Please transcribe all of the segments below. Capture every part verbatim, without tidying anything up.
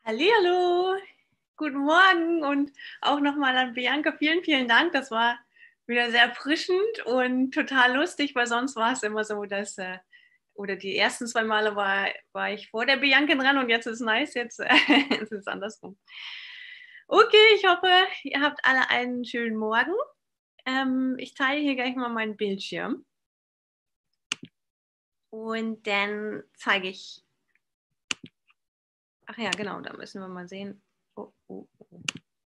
Hallihallo, guten Morgen und auch nochmal an Bianca, vielen, vielen Dank. Das war wieder sehr erfrischend und total lustig, weil sonst war es immer so, dass, äh, oder die ersten zwei Male war, war ich vor der Bianca dran und jetzt ist es nice, jetzt, äh, jetzt ist es andersrum. Okay, ich hoffe, ihr habt alle einen schönen Morgen. Ähm, ich teile hier gleich mal meinen Bildschirm und dann zeige ich. Ach ja, genau, da müssen wir mal sehen. Oh, oh, oh.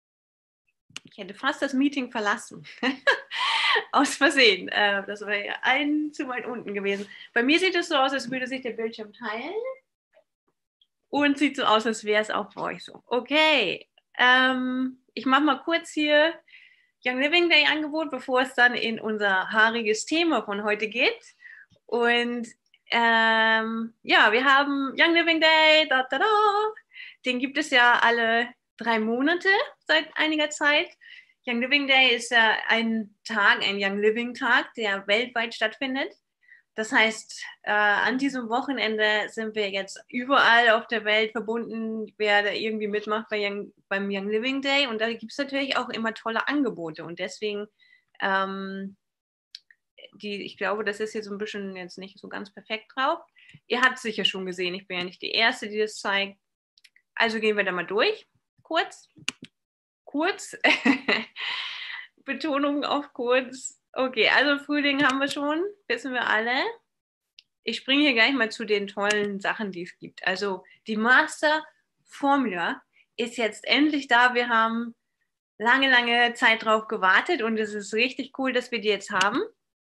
Ich hätte fast das Meeting verlassen. Aus Versehen. Äh, das wäre ja ein zu weit unten gewesen. Bei mir sieht es so aus, als würde sich der Bildschirm teilen. Und sieht so aus, als wäre es auch für euch so. Okay. Ähm, ich mache mal kurz hier Young Living Day Angebot, bevor es dann in unser haariges Thema von heute geht. Und ähm, ja, wir haben Young Living Day. Da, da, da. Den gibt es ja alle drei Monate seit einiger Zeit. Young Living Day ist ja ein Tag, ein Young Living Tag, der weltweit stattfindet. Das heißt, äh, an diesem Wochenende sind wir jetzt überall auf der Welt verbunden, wer da irgendwie mitmacht bei Young, beim Young Living Day. Und da gibt es natürlich auch immer tolle Angebote. Und deswegen, ähm, die, ich glaube, das ist hier so ein bisschen jetzt nicht so ganz perfekt drauf. Ihr habt es sicher schon gesehen, ich bin ja nicht die Erste, die das zeigt. Also gehen wir da mal durch, kurz. Kurz. Betonung auf kurz. Okay, also Frühling haben wir schon, wissen wir alle. Ich springe hier gleich mal zu den tollen Sachen, die es gibt. Also die Master Formula ist jetzt endlich da. Wir haben lange, lange Zeit drauf gewartet und es ist richtig cool, dass wir die jetzt haben.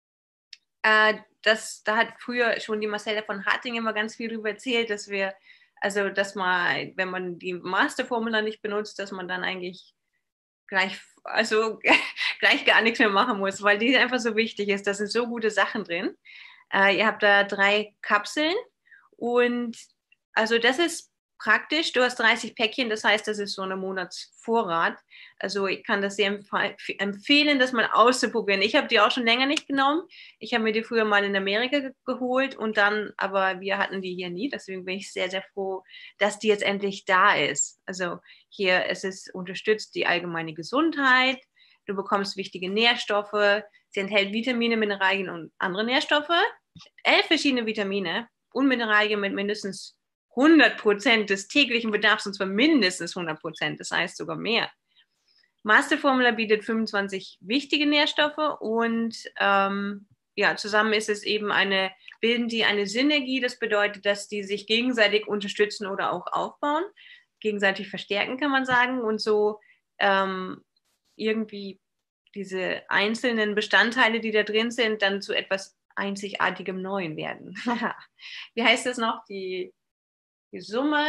Äh, das, da hat früher schon die Marcella von Harting immer ganz viel darüber erzählt, dass wir, also dass man, wenn man die Master Formula nicht benutzt, dass man dann eigentlich gleich, also gleich gar nichts mehr machen muss, weil die einfach so wichtig ist. Da sind so gute Sachen drin. Äh, ihr habt da drei Kapseln und also das ist praktisch. Du hast dreißig Päckchen, das heißt, das ist so ein Monatsvorrat. Also ich kann das sehr empf- empfehlen, das mal auszuprobieren. Ich habe die auch schon länger nicht genommen. Ich habe mir die früher mal in Amerika ge geholt und dann, aber wir hatten die hier nie. Deswegen bin ich sehr, sehr froh, dass die jetzt endlich da ist. Also hier, es ist unterstützt die allgemeine Gesundheit. Du bekommst wichtige Nährstoffe. Sie enthält Vitamine, Mineralien und andere Nährstoffe. Elf verschiedene Vitamine und Mineralien mit mindestens hundert Prozent des täglichen Bedarfs, und zwar mindestens hundert Prozent, das heißt sogar mehr. Master Formula bietet fünfundzwanzig wichtige Nährstoffe und ähm, ja, zusammen ist es eben eine, bilden die eine Synergie. Das bedeutet, dass die sich gegenseitig unterstützen oder auch aufbauen, gegenseitig verstärken, kann man sagen, und so ähm, irgendwie diese einzelnen Bestandteile, die da drin sind, dann zu etwas einzigartigem Neuen werden. Wie heißt das noch? Die, die Summe,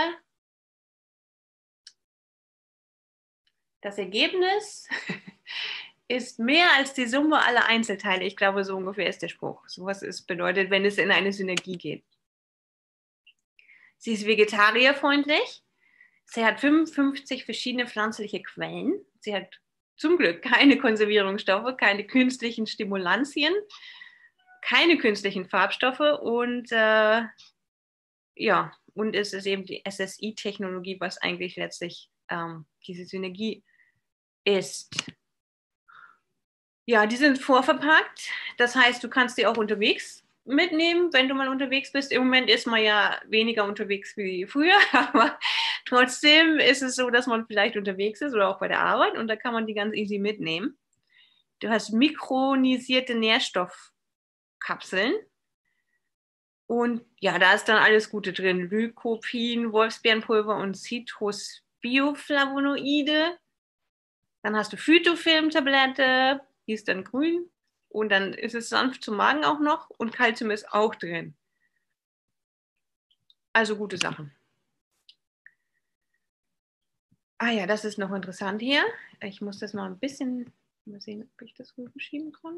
das Ergebnis ist mehr als die Summe aller Einzelteile. Ich glaube, so ungefähr ist der Spruch. So was es bedeutet, wenn es in eine Synergie geht. Sie ist vegetarierfreundlich. Sie hat fünfundfünfzig verschiedene pflanzliche Quellen. Sie hat zum Glück keine Konservierungsstoffe, keine künstlichen Stimulantien, keine künstlichen Farbstoffe und äh, ja, und es ist eben die S S I-Technologie, was eigentlich letztlich ähm, diese Synergie ist. Ja, die sind vorverpackt. Das heißt, du kannst die auch unterwegs mitnehmen, wenn du mal unterwegs bist. Im Moment ist man ja weniger unterwegs wie früher, aber trotzdem ist es so, dass man vielleicht unterwegs ist oder auch bei der Arbeit und da kann man die ganz easy mitnehmen. Du hast mikronisierte Nährstoffkapseln und ja, da ist dann alles Gute drin. Lycopin, Wolfsbeerenpulver und Citrusbioflavonoide. Dann hast du Phytofilm-Tablette, die ist dann grün und dann ist es sanft zum Magen auch noch und Kalzium ist auch drin. Also gute Sachen. Ah ja, das ist noch interessant hier. Ich muss das mal ein bisschen, mal sehen, ob ich das rüberschieben kann.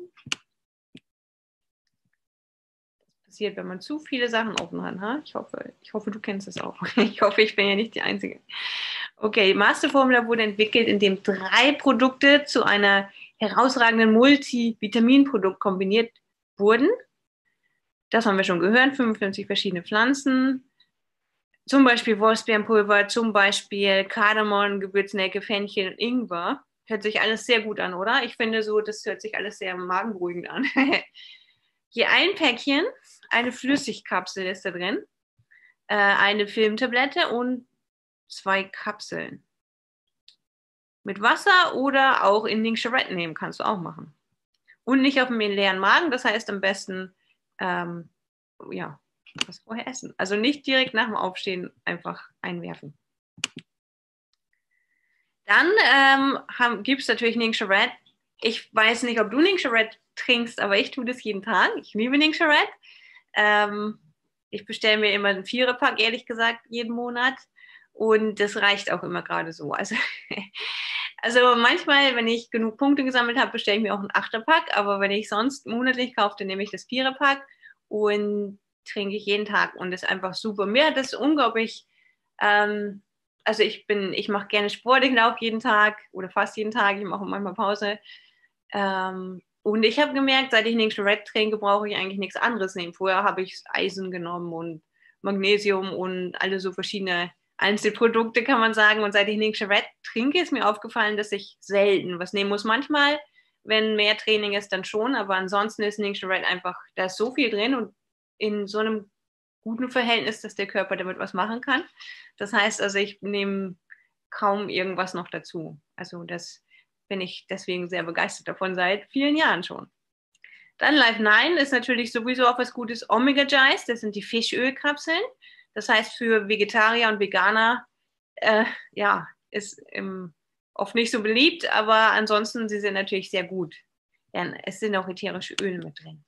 Das passiert, wenn man zu viele Sachen offen hat. Ha? Ich hoffe, ich hoffe, du kennst das auch. Ich hoffe, ich bin ja nicht die Einzige. Okay, Master Formula wurde entwickelt, indem drei Produkte zu einer herausragenden Multivitaminprodukt kombiniert wurden. Das haben wir schon gehört, fünfundfünfzig verschiedene Pflanzen, Zum Beispiel Wolfsbeerenpulver, zum Beispiel Kardamom, Gewürznelke, Fenchel und Ingwer. Hört sich alles sehr gut an, oder? Ich finde so, das hört sich alles sehr magenberuhigend an. Hier ein Päckchen, eine Flüssigkapsel ist da drin, äh, eine Filmtablette und zwei Kapseln. Mit Wasser oder auch in Nincharette nehmen, kannst du auch machen. Und nicht auf dem leeren Magen, das heißt am besten, ähm, ja, was vorher essen. Also nicht direkt nach dem Aufstehen einfach einwerfen. Dann ähm, gibt es natürlich Nincharette. Ich weiß nicht, ob du Nincharette trinkst, aber ich tue das jeden Tag. Ich liebe Nincharette. Ähm, ich bestelle mir immer einen Viererpack, ehrlich gesagt, jeden Monat. Und das reicht auch immer gerade so. Also, also manchmal, wenn ich genug Punkte gesammelt habe, bestelle ich mir auch einen Achterpack. Aber wenn ich sonst monatlich kaufe, dann nehme ich das Viererpack und trinke ich jeden Tag. Und das ist einfach super. Mir hat das unglaublich... Ähm, also ich bin, ich mache gerne Sport, ich laufe jeden Tag oder fast jeden Tag, ich mache manchmal Pause. Ähm, und ich habe gemerkt, seit ich Nincharette trinke, brauche ich eigentlich nichts anderes nehmen. Vorher habe ich Eisen genommen und Magnesium und alle so verschiedene Einzelprodukte, kann man sagen. Und seit ich Nincharette trinke, ist mir aufgefallen, dass ich selten was nehmen muss. Manchmal, wenn mehr Training ist, dann schon. Aber ansonsten ist Nincharette einfach, da ist so viel drin und in so einem guten Verhältnis, dass der Körper damit was machen kann. Das heißt also, ich nehme kaum irgendwas noch dazu. Also das bin ich deswegen sehr begeistert davon seit vielen Jahren schon. Dann Life neun ist natürlich sowieso auch was Gutes. Omega Gice, das sind die Fischölkapseln. Das heißt für Vegetarier und Veganer, äh, ja, ist im, oft nicht so beliebt, aber ansonsten sie sind natürlich sehr gut. Ja, es sind auch ätherische Öle mit drin.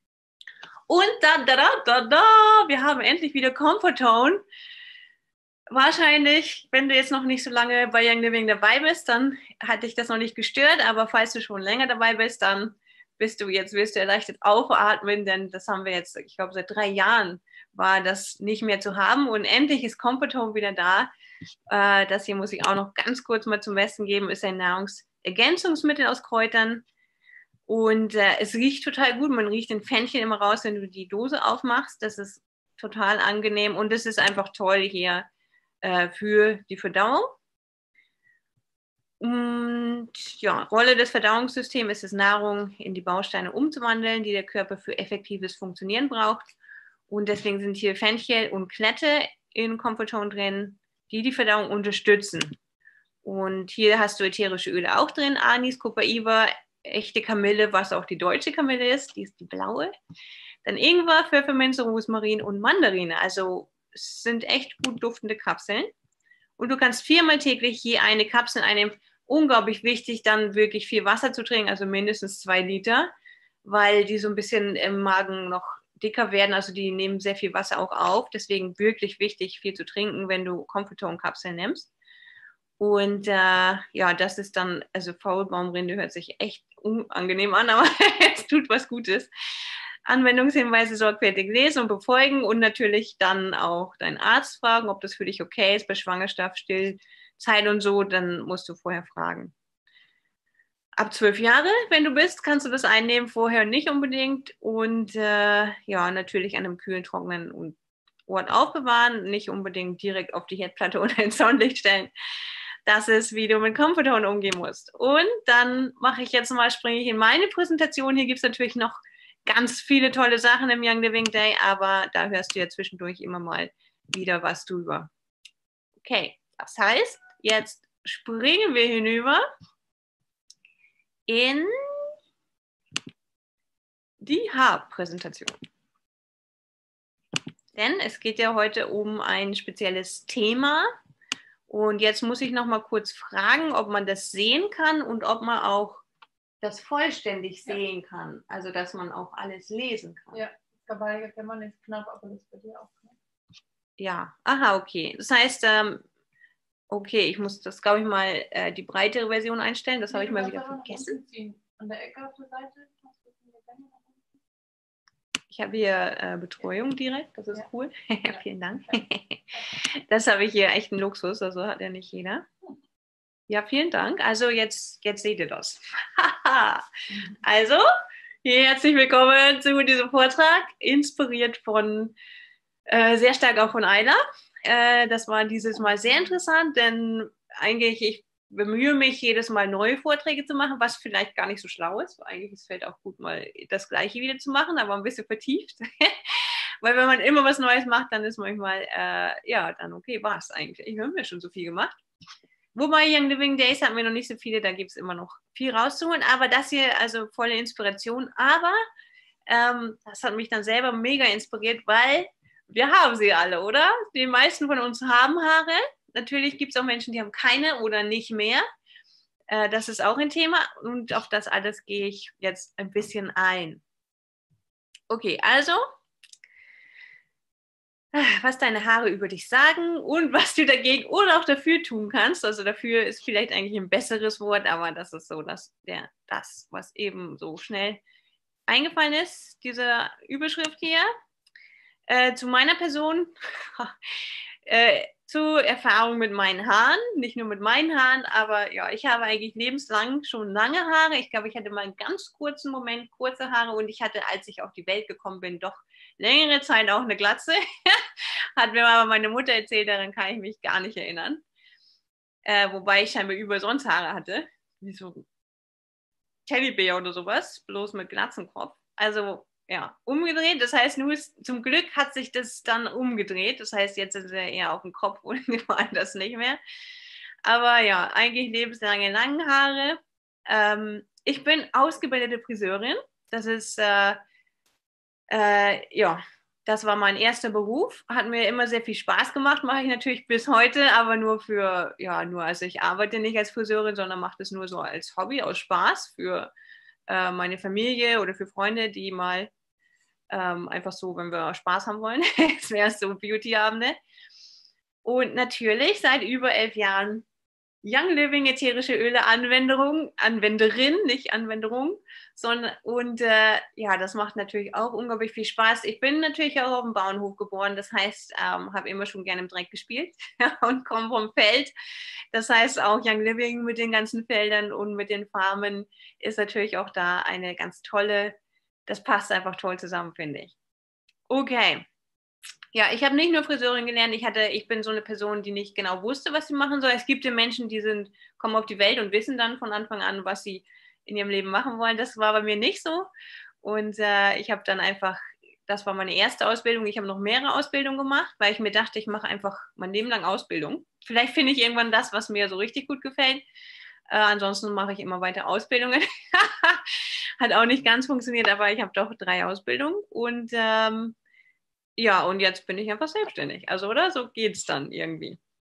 Und da, da, da, da, da, wir haben endlich wieder Comfortone. Wahrscheinlich, wenn du jetzt noch nicht so lange bei Young Living dabei bist, dann hat dich das noch nicht gestört, aber falls du schon länger dabei bist, dann bist du jetzt, wirst du erleichtert aufatmen, denn das haben wir jetzt, ich glaube, seit drei Jahren war das nicht mehr zu haben und endlich ist Comfortone wieder da. Äh, das hier muss ich auch noch ganz kurz mal zum Besten geben, ist ein Nahrungsergänzungsmittel aus Kräutern. Und äh, es riecht total gut. Man riecht den Fenchel immer raus, wenn du die Dose aufmachst. Das ist total angenehm. Und es ist einfach toll hier äh, für die Verdauung. Und ja, Rolle des Verdauungssystems ist es, Nahrung in die Bausteine umzuwandeln, die der Körper für effektives Funktionieren braucht. Und deswegen sind hier Fenchel und Klette in Comfortone drin, die die Verdauung unterstützen. Und hier hast du ätherische Öle auch drin, Anis, Copaiba, echte Kamille, was auch die deutsche Kamille ist, die ist die blaue. Dann Ingwer, Pfefferminze, Rosmarin und Mandarine. Also es sind echt gut duftende Kapseln. Und du kannst viermal täglich je eine Kapsel einnehmen. Unglaublich wichtig, dann wirklich viel Wasser zu trinken, also mindestens zwei Liter, weil die so ein bisschen im Magen noch dicker werden. Also die nehmen sehr viel Wasser auch auf. Deswegen wirklich wichtig, viel zu trinken, wenn du Comfortone-Kapseln nimmst. Und äh, ja, das ist dann, also Faulbaumrinde hört sich echt unangenehm an, aber es tut was Gutes. Anwendungshinweise sorgfältig lesen und befolgen und natürlich dann auch deinen Arzt fragen, ob das für dich okay ist bei Schwangerschaft, Stillzeit und so, dann musst du vorher fragen. Ab zwölf Jahre, wenn du bist, kannst du das einnehmen, vorher nicht unbedingt und äh, ja, natürlich an einem kühlen, trockenen Ort aufbewahren, nicht unbedingt direkt auf die Herdplatte oder ins Sonnenlicht stellen. Das ist, wie du mit Comfortone umgehen musst. Und dann mache ich jetzt mal, springe ich in meine Präsentation. Hier gibt es natürlich noch ganz viele tolle Sachen im Young Living Day, aber da hörst du ja zwischendurch immer mal wieder was drüber. Okay, das heißt, jetzt springen wir hinüber in die Haarpräsentation. Denn es geht ja heute um ein spezielles Thema. Und jetzt muss ich noch mal kurz fragen, ob man das sehen kann und ob man auch das vollständig sehen ja. kann. Also, dass man auch alles lesen kann. Ja, dabei kann man nicht knapp, aber das bei dir auch knapp. Ja, aha, okay. Das heißt, ähm, okay, ich muss das, glaube ich, mal äh, die breitere Version einstellen. Das nee, habe ich mal wieder vergessen. An der Ecke auf der Seite. Ich habe hier äh, Betreuung direkt, das ist ja. cool. Ja. Vielen Dank. Das habe ich hier echt einen Luxus, also hat ja nicht jeder. Ja, vielen Dank. Also jetzt, jetzt seht ihr das. Also, herzlich willkommen zu diesem Vortrag, inspiriert von, äh, sehr stark auch von Ayla. Äh, das war dieses Mal sehr interessant, denn eigentlich, ich bemühe mich, jedes Mal neue Vorträge zu machen, was vielleicht gar nicht so schlau ist. Eigentlich ist es vielleicht auch gut, mal das Gleiche wieder zu machen, aber ein bisschen vertieft. Weil wenn man immer was Neues macht, dann ist manchmal, äh, ja, dann okay, war es eigentlich. Ich habe mir schon so viel gemacht. Wobei Young Living Days hatten wir noch nicht so viele, da gibt es immer noch viel rauszuholen. Aber das hier, also volle Inspiration. Aber ähm, das hat mich dann selber mega inspiriert, weil wir haben sie alle, oder? Die meisten von uns haben Haare. Natürlich gibt es auch Menschen, die haben keine oder nicht mehr. Äh, das ist auch ein Thema und auf das alles gehe ich jetzt ein bisschen ein. Okay, also was deine Haare über dich sagen und was du dagegen oder auch dafür tun kannst. Also dafür ist vielleicht eigentlich ein besseres Wort, aber das ist so dass der, das, was eben so schnell eingefallen ist, diese Überschrift hier. Äh, zu meiner Person, äh, zu Erfahrung mit meinen Haaren, nicht nur mit meinen Haaren, aber ja, ich habe eigentlich lebenslang schon lange Haare. Ich glaube, ich hatte mal einen ganz kurzen Moment kurze Haare und ich hatte, als ich auf die Welt gekommen bin, doch längere Zeit auch eine Glatze. Hat mir aber meine Mutter erzählt, daran kann ich mich gar nicht erinnern. Äh, wobei ich scheinbar über sonst Haare hatte, wie so ein Teddybär oder sowas, bloß mit Glatzenkopf. Also ja, umgedreht. Das heißt, nur zum Glück hat sich das dann umgedreht. Das heißt, jetzt ist er eher auf dem Kopf und das nicht mehr. Aber ja, eigentlich lebenslange lange Haare. Ähm, ich bin ausgebildete Friseurin. Das ist, äh, äh, ja, das war mein erster Beruf. Hat mir immer sehr viel Spaß gemacht, mache ich natürlich bis heute, aber nur für, ja, nur, also ich arbeite nicht als Friseurin, sondern mache das nur so als Hobby, aus Spaß für äh, meine Familie oder für Freunde, die mal Ähm, einfach so, wenn wir Spaß haben wollen. Es wäre so Beauty-Abende. Und natürlich seit über elf Jahren Young Living ätherische Öle Anwenderung, Anwenderin, nicht Anwenderung, sondern und äh, ja, das macht natürlich auch unglaublich viel Spaß. Ich bin natürlich auch auf dem Bauernhof geboren, das heißt, ähm, habe immer schon gerne im Dreck gespielt und komme vom Feld. Das heißt, auch Young Living mit den ganzen Feldern und mit den Farmen ist natürlich auch da eine ganz tolle, das passt einfach toll zusammen, finde ich. Okay. Ja, ich habe nicht nur Friseurin gelernt, ich, hatte, ich bin so eine Person, die nicht genau wusste, was sie machen soll. Es gibt ja Menschen, die sind, kommen auf die Welt und wissen dann von Anfang an, was sie in ihrem Leben machen wollen. Das war bei mir nicht so. Und äh, ich habe dann einfach, das war meine erste Ausbildung. Ich habe noch mehrere Ausbildungen gemacht, weil ich mir dachte, ich mache einfach mein Leben lang Ausbildung. Vielleicht finde ich irgendwann das, was mir so richtig gut gefällt. Äh, ansonsten mache ich immer weiter Ausbildungen. Hat auch nicht ganz funktioniert, aber ich habe doch drei Ausbildungen. Und ähm, ja, und jetzt bin ich einfach selbstständig. Also, oder? So geht es dann irgendwie.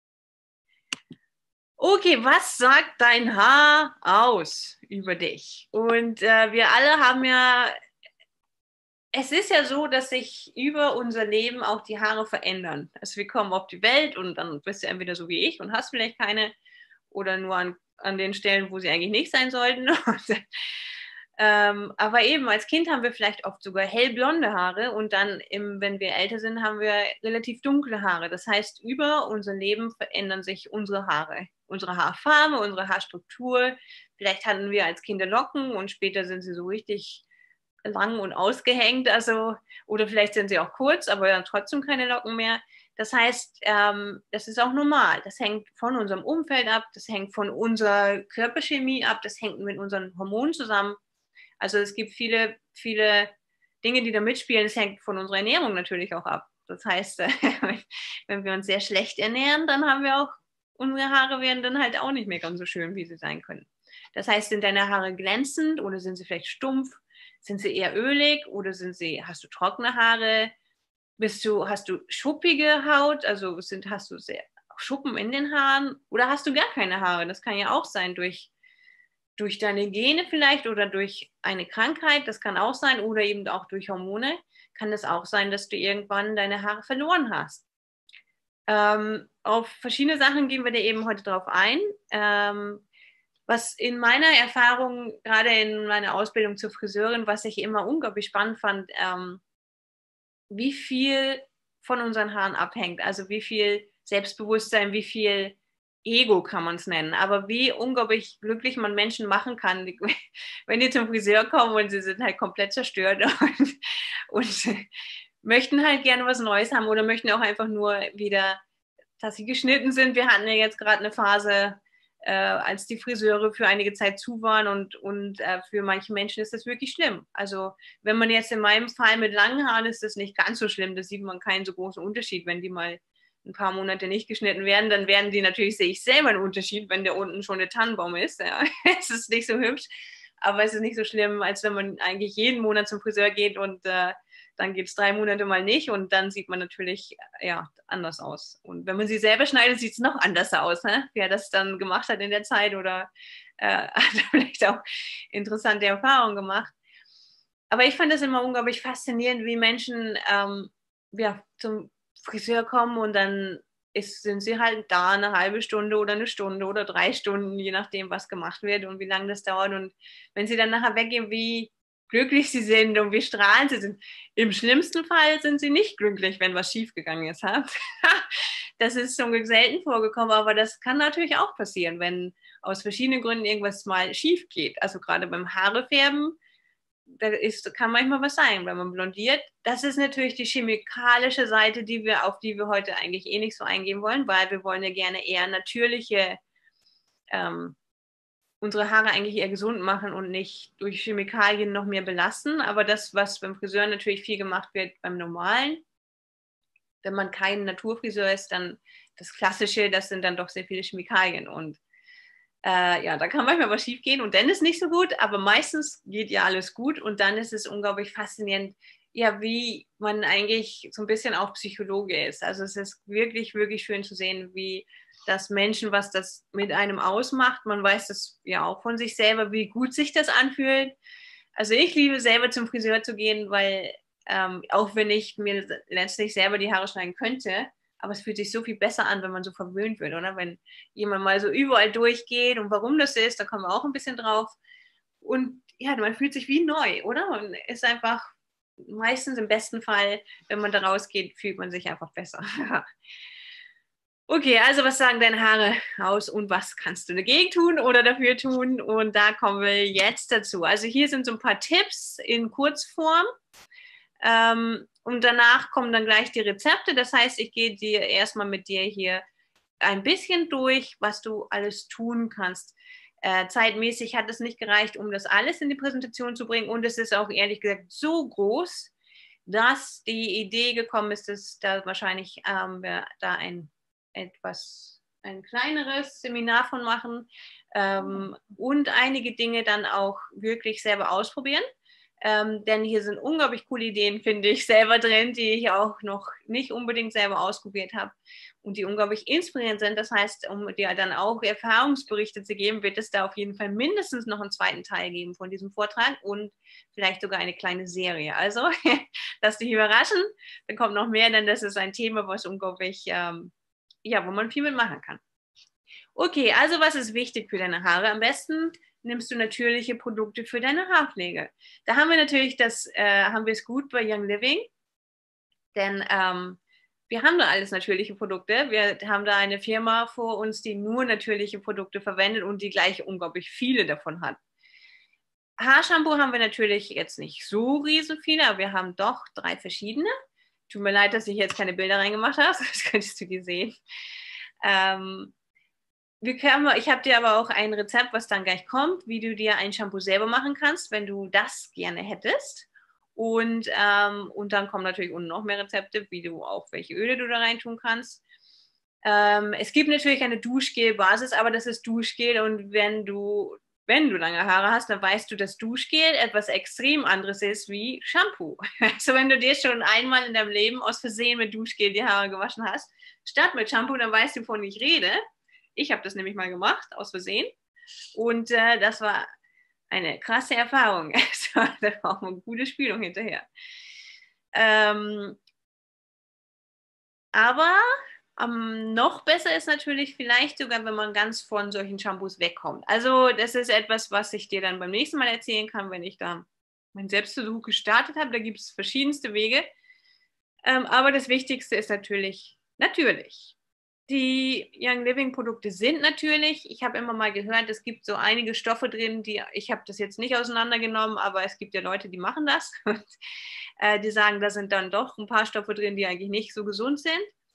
Okay, was sagt dein Haar aus über dich? Und äh, wir alle haben ja, es ist ja so, dass sich über unser Leben auch die Haare verändern. Also wir kommen auf die Welt und dann bist du entweder so wie ich und hast vielleicht keine oder nur an, an den Stellen, wo sie eigentlich nicht sein sollten. Und, Ähm, aber eben als Kind haben wir vielleicht oft sogar hellblonde Haare und dann, im, wenn wir älter sind, haben wir relativ dunkle Haare. Das heißt, über unser Leben verändern sich unsere Haare, unsere Haarfarbe, unsere Haarstruktur. Vielleicht hatten wir als Kinder Locken und später sind sie so richtig lang und ausgehängt, also oder vielleicht sind sie auch kurz, aber dann trotzdem keine Locken mehr. Das heißt, ähm, das ist auch normal. Das hängt von unserem Umfeld ab, das hängt von unserer Körperchemie ab, das hängt mit unseren Hormonen zusammen. Also es gibt viele, viele Dinge, die da mitspielen. Es hängt von unserer Ernährung natürlich auch ab. Das heißt, wenn wir uns sehr schlecht ernähren, dann haben wir auch, unsere Haare werden dann halt auch nicht mehr ganz so schön, wie sie sein können. Das heißt, sind deine Haare glänzend oder sind sie vielleicht stumpf? Sind sie eher ölig oder sind sie, hast du trockene Haare? Bist du, hast du schuppige Haut? Also sind, hast du sehr Schuppen in den Haaren? Oder hast du gar keine Haare? Das kann ja auch sein durch durch deine Gene vielleicht oder durch eine Krankheit, das kann auch sein, oder eben auch durch Hormone, kann es auch sein, dass du irgendwann deine Haare verloren hast. Ähm, auf verschiedene Sachen gehen wir da eben heute drauf ein. Ähm, was in meiner Erfahrung, gerade in meiner Ausbildung zur Friseurin, was ich immer unglaublich spannend fand, ähm, wie viel von unseren Haaren abhängt, also wie viel Selbstbewusstsein, wie viel Ego kann man es nennen, aber wie unglaublich glücklich man Menschen machen kann, wenn die zum Friseur kommen und sie sind halt komplett zerstört und, und möchten halt gerne was Neues haben oder möchten auch einfach nur wieder dass sie geschnitten sind. Wir hatten ja jetzt gerade eine Phase, äh, als die Friseure für einige Zeit zu waren und, und äh, für manche Menschen ist das wirklich schlimm. Also wenn man jetzt in meinem Fall mit langen Haaren ist das nicht ganz so schlimm, da sieht man keinen so großen Unterschied, wenn die mal ein paar Monate nicht geschnitten werden, dann werden die natürlich, sehe ich selber einen Unterschied, wenn der unten schon der Tannenbaum ist. Ja. Es ist nicht so hübsch, aber es ist nicht so schlimm, als wenn man eigentlich jeden Monat zum Friseur geht und äh, dann geht es drei Monate mal nicht und dann sieht man natürlich ja, anders aus. Und wenn man sie selber schneidet, sieht es noch anders aus, ne? Wer das dann gemacht hat in der Zeit oder äh, hat vielleicht auch interessante Erfahrungen gemacht. Aber ich fand das immer unglaublich faszinierend, wie Menschen ähm, ja, zum Friseur kommen und dann ist, sind sie halt da eine halbe Stunde oder eine Stunde oder drei Stunden, je nachdem, was gemacht wird und wie lange das dauert. Und wenn sie dann nachher weggehen, wie glücklich sie sind und wie strahlend sie sind. Im schlimmsten Fall sind sie nicht glücklich, wenn was schiefgegangen ist. Das ist zum Glück selten vorgekommen, aber das kann natürlich auch passieren, wenn aus verschiedenen Gründen irgendwas mal schief geht. Also gerade beim Haarefärben, da ist, kann manchmal was sein, wenn man blondiert. Das ist natürlich die chemikalische Seite, die wir, auf die wir heute eigentlich eh nicht so eingehen wollen, weil wir wollen ja gerne eher natürliche, ähm, unsere Haare eigentlich eher gesund machen und nicht durch Chemikalien noch mehr belasten. Aber das, was beim Friseur natürlich viel gemacht wird, beim normalen, wenn man kein Naturfriseur ist, dann das Klassische, das sind dann doch sehr viele Chemikalien und Äh, ja, da kann manchmal was schief gehen und dann ist nicht so gut, aber meistens geht ja alles gut und dann ist es unglaublich faszinierend, ja, wie man eigentlich so ein bisschen auch Psychologe ist. Also es ist wirklich, wirklich schön zu sehen, wie das Menschen, was das mit einem ausmacht. Man weiß das ja auch von sich selber, wie gut sich das anfühlt. Also ich liebe selber zum Friseur zu gehen, weil ähm, auch wenn ich mir letztlich selber die Haare schneiden könnte, aber es fühlt sich so viel besser an, wenn man so verwöhnt wird, oder? Wenn jemand mal so überall durchgeht und warum das ist, da kommen wir auch ein bisschen drauf. Und ja, man fühlt sich wie neu, oder? Und ist einfach meistens im besten Fall, wenn man da rausgeht, fühlt man sich einfach besser. Okay, also was sagen deine Haare aus und was kannst du dagegen tun oder dafür tun? Und da kommen wir jetzt dazu. Also hier sind so ein paar Tipps in Kurzform. Ähm, und danach kommen dann gleich die Rezepte. Das heißt, ich gehe dir erstmal mit dir hier ein bisschen durch, was du alles tun kannst. Äh, zeitmäßig hat es nicht gereicht, um das alles in die Präsentation zu bringen. Und es ist auch ehrlich gesagt so groß, dass die Idee gekommen ist, dass da wahrscheinlich ähm, wir da ein etwas ein kleineres Seminar von machen ähm, und einige Dinge dann auch wirklich selber ausprobieren. Ähm, denn hier sind unglaublich coole Ideen, finde ich, selber drin, die ich auch noch nicht unbedingt selber ausprobiert habe und die unglaublich inspirierend sind. Das heißt, um dir dann auch Erfahrungsberichte zu geben, wird es da auf jeden Fall mindestens noch einen zweiten Teil geben von diesem Vortrag und vielleicht sogar eine kleine Serie. Also, lass dich überraschen, dann kommt noch mehr, denn das ist ein Thema, was unglaublich, ähm, ja, wo man viel mitmachen kann. Okay, also was ist wichtig für deine Haare? Am besten nimmst du natürliche Produkte für deine Haarpflege. Da haben wir natürlich das, äh, haben wir es gut bei Young Living, denn ähm, wir haben da alles natürliche Produkte. Wir haben da eine Firma vor uns, die nur natürliche Produkte verwendet und die gleich unglaublich viele davon hat. Haarshampoo haben wir natürlich jetzt nicht so riesen viele, aber wir haben doch drei verschiedene. Tut mir leid, dass ich jetzt keine Bilder reingemacht habe, das könntest du die sehen. Ähm, Wir können, ich habe dir aber auch ein Rezept, was dann gleich kommt, wie du dir ein Shampoo selber machen kannst, wenn du das gerne hättest. Und, ähm, und dann kommen natürlich unten noch mehr Rezepte, wie du auch welche Öle du da reintun kannst. Ähm, es gibt natürlich eine Duschgel-Basis, aber das ist Duschgel und wenn du, wenn du lange Haare hast, dann weißt du, dass Duschgel etwas extrem anderes ist wie Shampoo. Also wenn du dir schon einmal in deinem Leben aus Versehen mit Duschgel die Haare gewaschen hast, statt mit Shampoo, dann weißt du, wovon ich rede. Ich habe das nämlich mal gemacht, aus Versehen. Und äh, das war eine krasse Erfahrung. Also, da war auch eine gute Spülung hinterher. Ähm, aber ähm, noch besser ist natürlich vielleicht sogar, wenn man ganz von solchen Shampoos wegkommt. Also das ist etwas, was ich dir dann beim nächsten Mal erzählen kann, wenn ich da meinen Selbstversuch gestartet habe. Da gibt es verschiedenste Wege. Ähm, aber das Wichtigste ist natürlich natürlich. Die Young Living Produkte sind natürlich, ich habe immer mal gehört, es gibt so einige Stoffe drin, die, ich habe das jetzt nicht auseinandergenommen, aber es gibt ja Leute, die machen das und äh, die sagen, da sind dann doch ein paar Stoffe drin, die eigentlich nicht so gesund sind.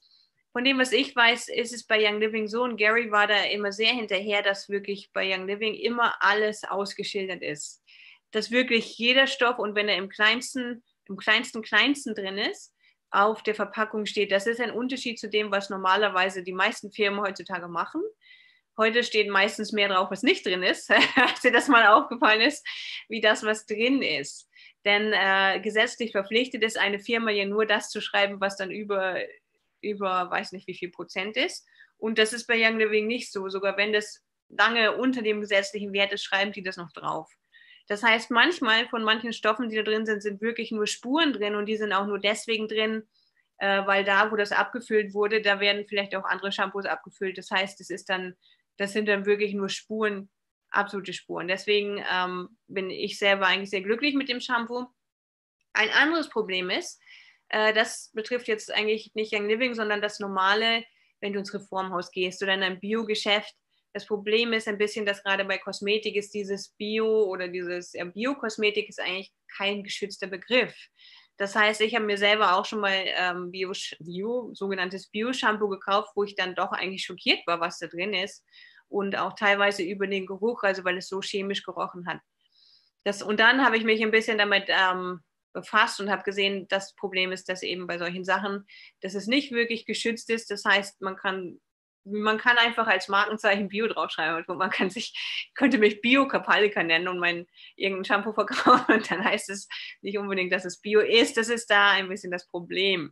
von dem, was ich weiß, ist es bei Young Living so, und Gary war da immer sehr hinterher, dass wirklich bei Young Living immer alles ausgeschildert ist. Dass wirklich jeder Stoff, und wenn er im kleinsten, im kleinsten, kleinsten drin ist, auf der Verpackung steht. Das ist ein Unterschied zu dem, was normalerweise die meisten Firmen heutzutage machen. Heute steht meistens mehr drauf, was nicht drin ist, als dir das mal aufgefallen ist, wie das, was drin ist. Denn äh, gesetzlich verpflichtet ist eine Firma ja nur das zu schreiben, was dann über, über weiß nicht wie viel Prozent ist. Und das ist bei Young Living nicht so. Sogar wenn das lange unter dem gesetzlichen Wert ist, schreiben die das noch drauf. Das heißt, manchmal von manchen Stoffen, die da drin sind, sind wirklich nur Spuren drin, und die sind auch nur deswegen drin, äh, weil da, wo das abgefüllt wurde, da werden vielleicht auch andere Shampoos abgefüllt. Das heißt, das ist dann, das sind dann wirklich nur Spuren, absolute Spuren. Deswegen ähm, bin ich selber eigentlich sehr glücklich mit dem Shampoo. Ein anderes Problem ist, äh, das betrifft jetzt eigentlich nicht Young Living, sondern das Normale, wenn du ins Reformhaus gehst oder in ein Biogeschäft. Das Problem ist ein bisschen, dass gerade bei Kosmetik ist dieses Bio oder dieses ja, Bio-Kosmetik ist eigentlich kein geschützter Begriff. Das heißt, ich habe mir selber auch schon mal ähm, Bio, Bio, sogenanntes Bio-Shampoo gekauft, wo ich dann doch eigentlich schockiert war, was da drin ist, und auch teilweise über den Geruch, also weil es so chemisch gerochen hat. Das, und dann habe ich mich ein bisschen damit ähm, befasst und habe gesehen, das Problem ist, dass eben bei solchen Sachen, dass es nicht wirklich geschützt ist. Das heißt, man kann man kann einfach als Markenzeichen Bio draufschreiben. Und man kann sich, könnte mich Bio-Kapalika nennen und mein irgendein Shampoo verkaufen, und dann heißt es nicht unbedingt, dass es Bio ist. Das ist da ein bisschen das Problem.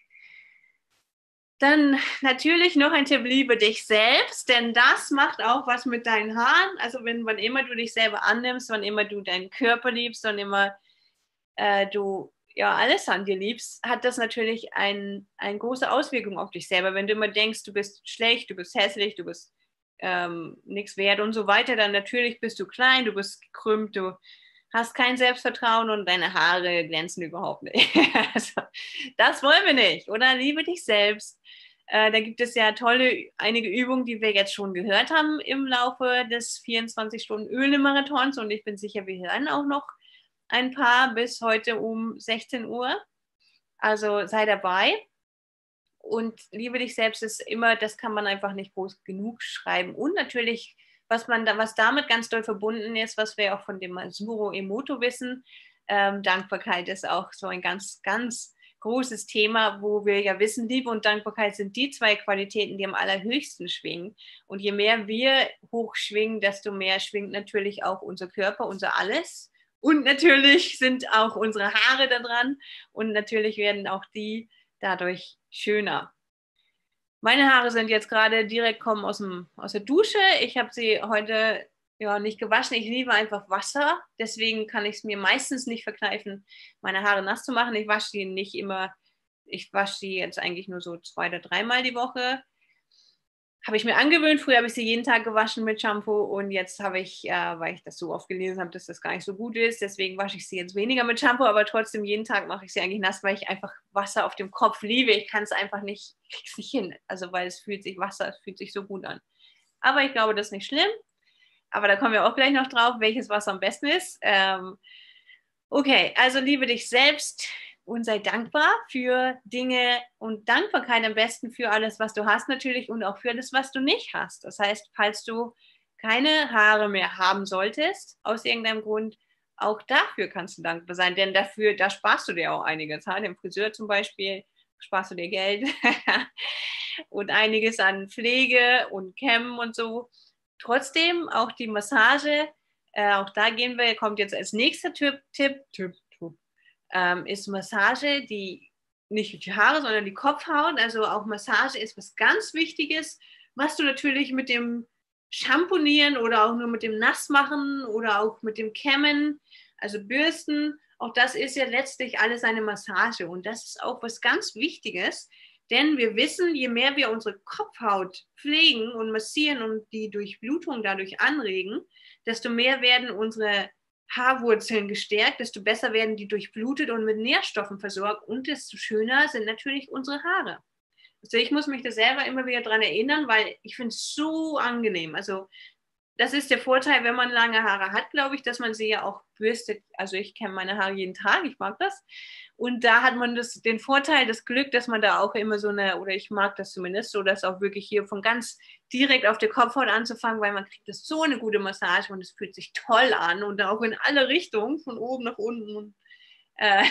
Dann natürlich noch ein Tipp, liebe dich selbst, denn das macht auch was mit deinen Haaren. Also wenn, wann immer du dich selber annimmst, wann immer du deinen Körper liebst, wann immer äh, du ja alles an dir liebst, hat das natürlich ein, eine große Auswirkung auf dich selber. Wenn du immer denkst, du bist schlecht, du bist hässlich, du bist ähm, nichts wert und so weiter, dann natürlich bist du klein, du bist gekrümmt, du hast kein Selbstvertrauen und deine Haare glänzen überhaupt nicht. Also, das wollen wir nicht, oder? Liebe dich selbst. Äh, da gibt es ja tolle, einige Übungen, die wir jetzt schon gehört haben im Laufe des vierundzwanzig-Stunden-Öle-Marathons, und ich bin sicher, wir hören auch noch ein paar bis heute um sechzehn Uhr. Also sei dabei. Und liebe dich selbst ist immer, das kann man einfach nicht groß genug schreiben. Und natürlich, was man da, was damit ganz doll verbunden ist, was wir auch von dem Masuro Emoto wissen, ähm, Dankbarkeit ist auch so ein ganz, ganz großes Thema, wo wir ja wissen, Liebe und Dankbarkeit sind die zwei Qualitäten, die am allerhöchsten schwingen. Und je mehr wir hochschwingen, desto mehr schwingt natürlich auch unser Körper, unser Alles. Und natürlich sind auch unsere Haare da dran, und natürlich werden auch die dadurch schöner. Meine Haare sind jetzt gerade direkt kommen aus, dem, aus der Dusche. Ich habe sie heute ja nicht gewaschen. Ich liebe einfach Wasser. Deswegen kann ich es mir meistens nicht verkneifen, meine Haare nass zu machen. Ich wasche sie nicht immer. Ich wasche sie jetzt eigentlich nur so zwei oder dreimal die Woche. Habe ich mir angewöhnt. Früher habe ich sie jeden Tag gewaschen mit Shampoo, und jetzt habe ich, äh, weil ich das so oft gelesen habe, dass das gar nicht so gut ist, deswegen wasche ich sie jetzt weniger mit Shampoo, aber trotzdem jeden Tag mache ich sie eigentlich nass, weil ich einfach Wasser auf dem Kopf liebe. Ich kann es einfach nicht, ich kriege es nicht hin, also weil es fühlt sich, Wasser, es fühlt sich so gut an. Aber ich glaube, das ist nicht schlimm. Aber da kommen wir auch gleich noch drauf, welches Wasser am besten ist. Ähm, okay, also liebe dich selbst und sei dankbar für Dinge, und Dankbarkeit am besten für alles, was du hast natürlich, und auch für alles, was du nicht hast. Das heißt, falls du keine Haare mehr haben solltest, aus irgendeinem Grund, auch dafür kannst du dankbar sein, denn dafür, da sparst du dir auch einiges. Ha? Dem Friseur zum Beispiel sparst du dir Geld und einiges an Pflege und Kämmen und so. Trotzdem auch die Massage, äh, auch da gehen wir, kommt jetzt als nächster Tipp, Tipp, Tipp, Ähm, ist Massage, die nicht die Haare, sondern die Kopfhaut. Also auch Massage ist was ganz Wichtiges, was du natürlich mit dem Shampoonieren oder auch nur mit dem Nassmachen oder auch mit dem Kämmen, also Bürsten, auch das ist ja letztlich alles eine Massage, und das ist auch was ganz Wichtiges, denn wir wissen, je mehr wir unsere Kopfhaut pflegen und massieren und die Durchblutung dadurch anregen, desto mehr werden unsere Haarwurzeln gestärkt, desto besser werden die durchblutet und mit Nährstoffen versorgt, und desto schöner sind natürlich unsere Haare. Also ich muss mich da selber immer wieder dran erinnern, weil ich finde es so angenehm. Also das ist der Vorteil, wenn man lange Haare hat, glaube ich, dass man sie ja auch bürstet. Also ich kenne meine Haare jeden Tag, ich mag das. Und da hat man das, den Vorteil, das Glück, dass man da auch immer so eine, oder ich mag das zumindest so, dass auch wirklich hier von ganz direkt auf der Kopfhaut anzufangen, weil man kriegt das so eine gute Massage und es fühlt sich toll an und auch in alle Richtungen, von oben nach unten. Und, äh,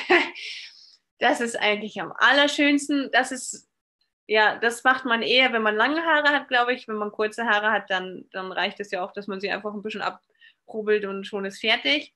das ist eigentlich am allerschönsten. Das ist, ja, das macht man eher, wenn man lange Haare hat, glaube ich. Wenn man kurze Haare hat, dann, dann reicht es ja auch, dass man sie einfach ein bisschen abrubbelt und schon ist fertig.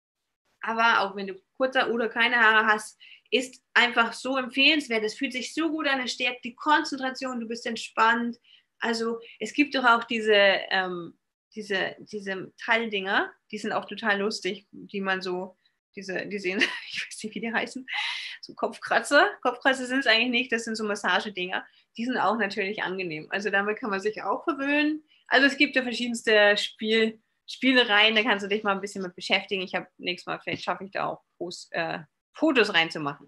Aber auch wenn du kurze oder keine Haare hast, ist einfach so empfehlenswert. Es fühlt sich so gut an, es stärkt die Konzentration, du bist entspannt. Also es gibt doch auch diese, ähm, diese, diese Teildinger, die sind auch total lustig, die man so, diese, die sehen, ich weiß nicht, wie die heißen, so Kopfkratzer. Kopfkratzer sind es eigentlich nicht, das sind so Massagedinger. Die sind auch natürlich angenehm. Also damit kann man sich auch verwöhnen. Also es gibt ja verschiedenste Spiel Spielereien, da kannst du dich mal ein bisschen mit beschäftigen. Ich habe nächstes Mal, vielleicht schaffe ich da auch Post, äh, Fotos reinzumachen.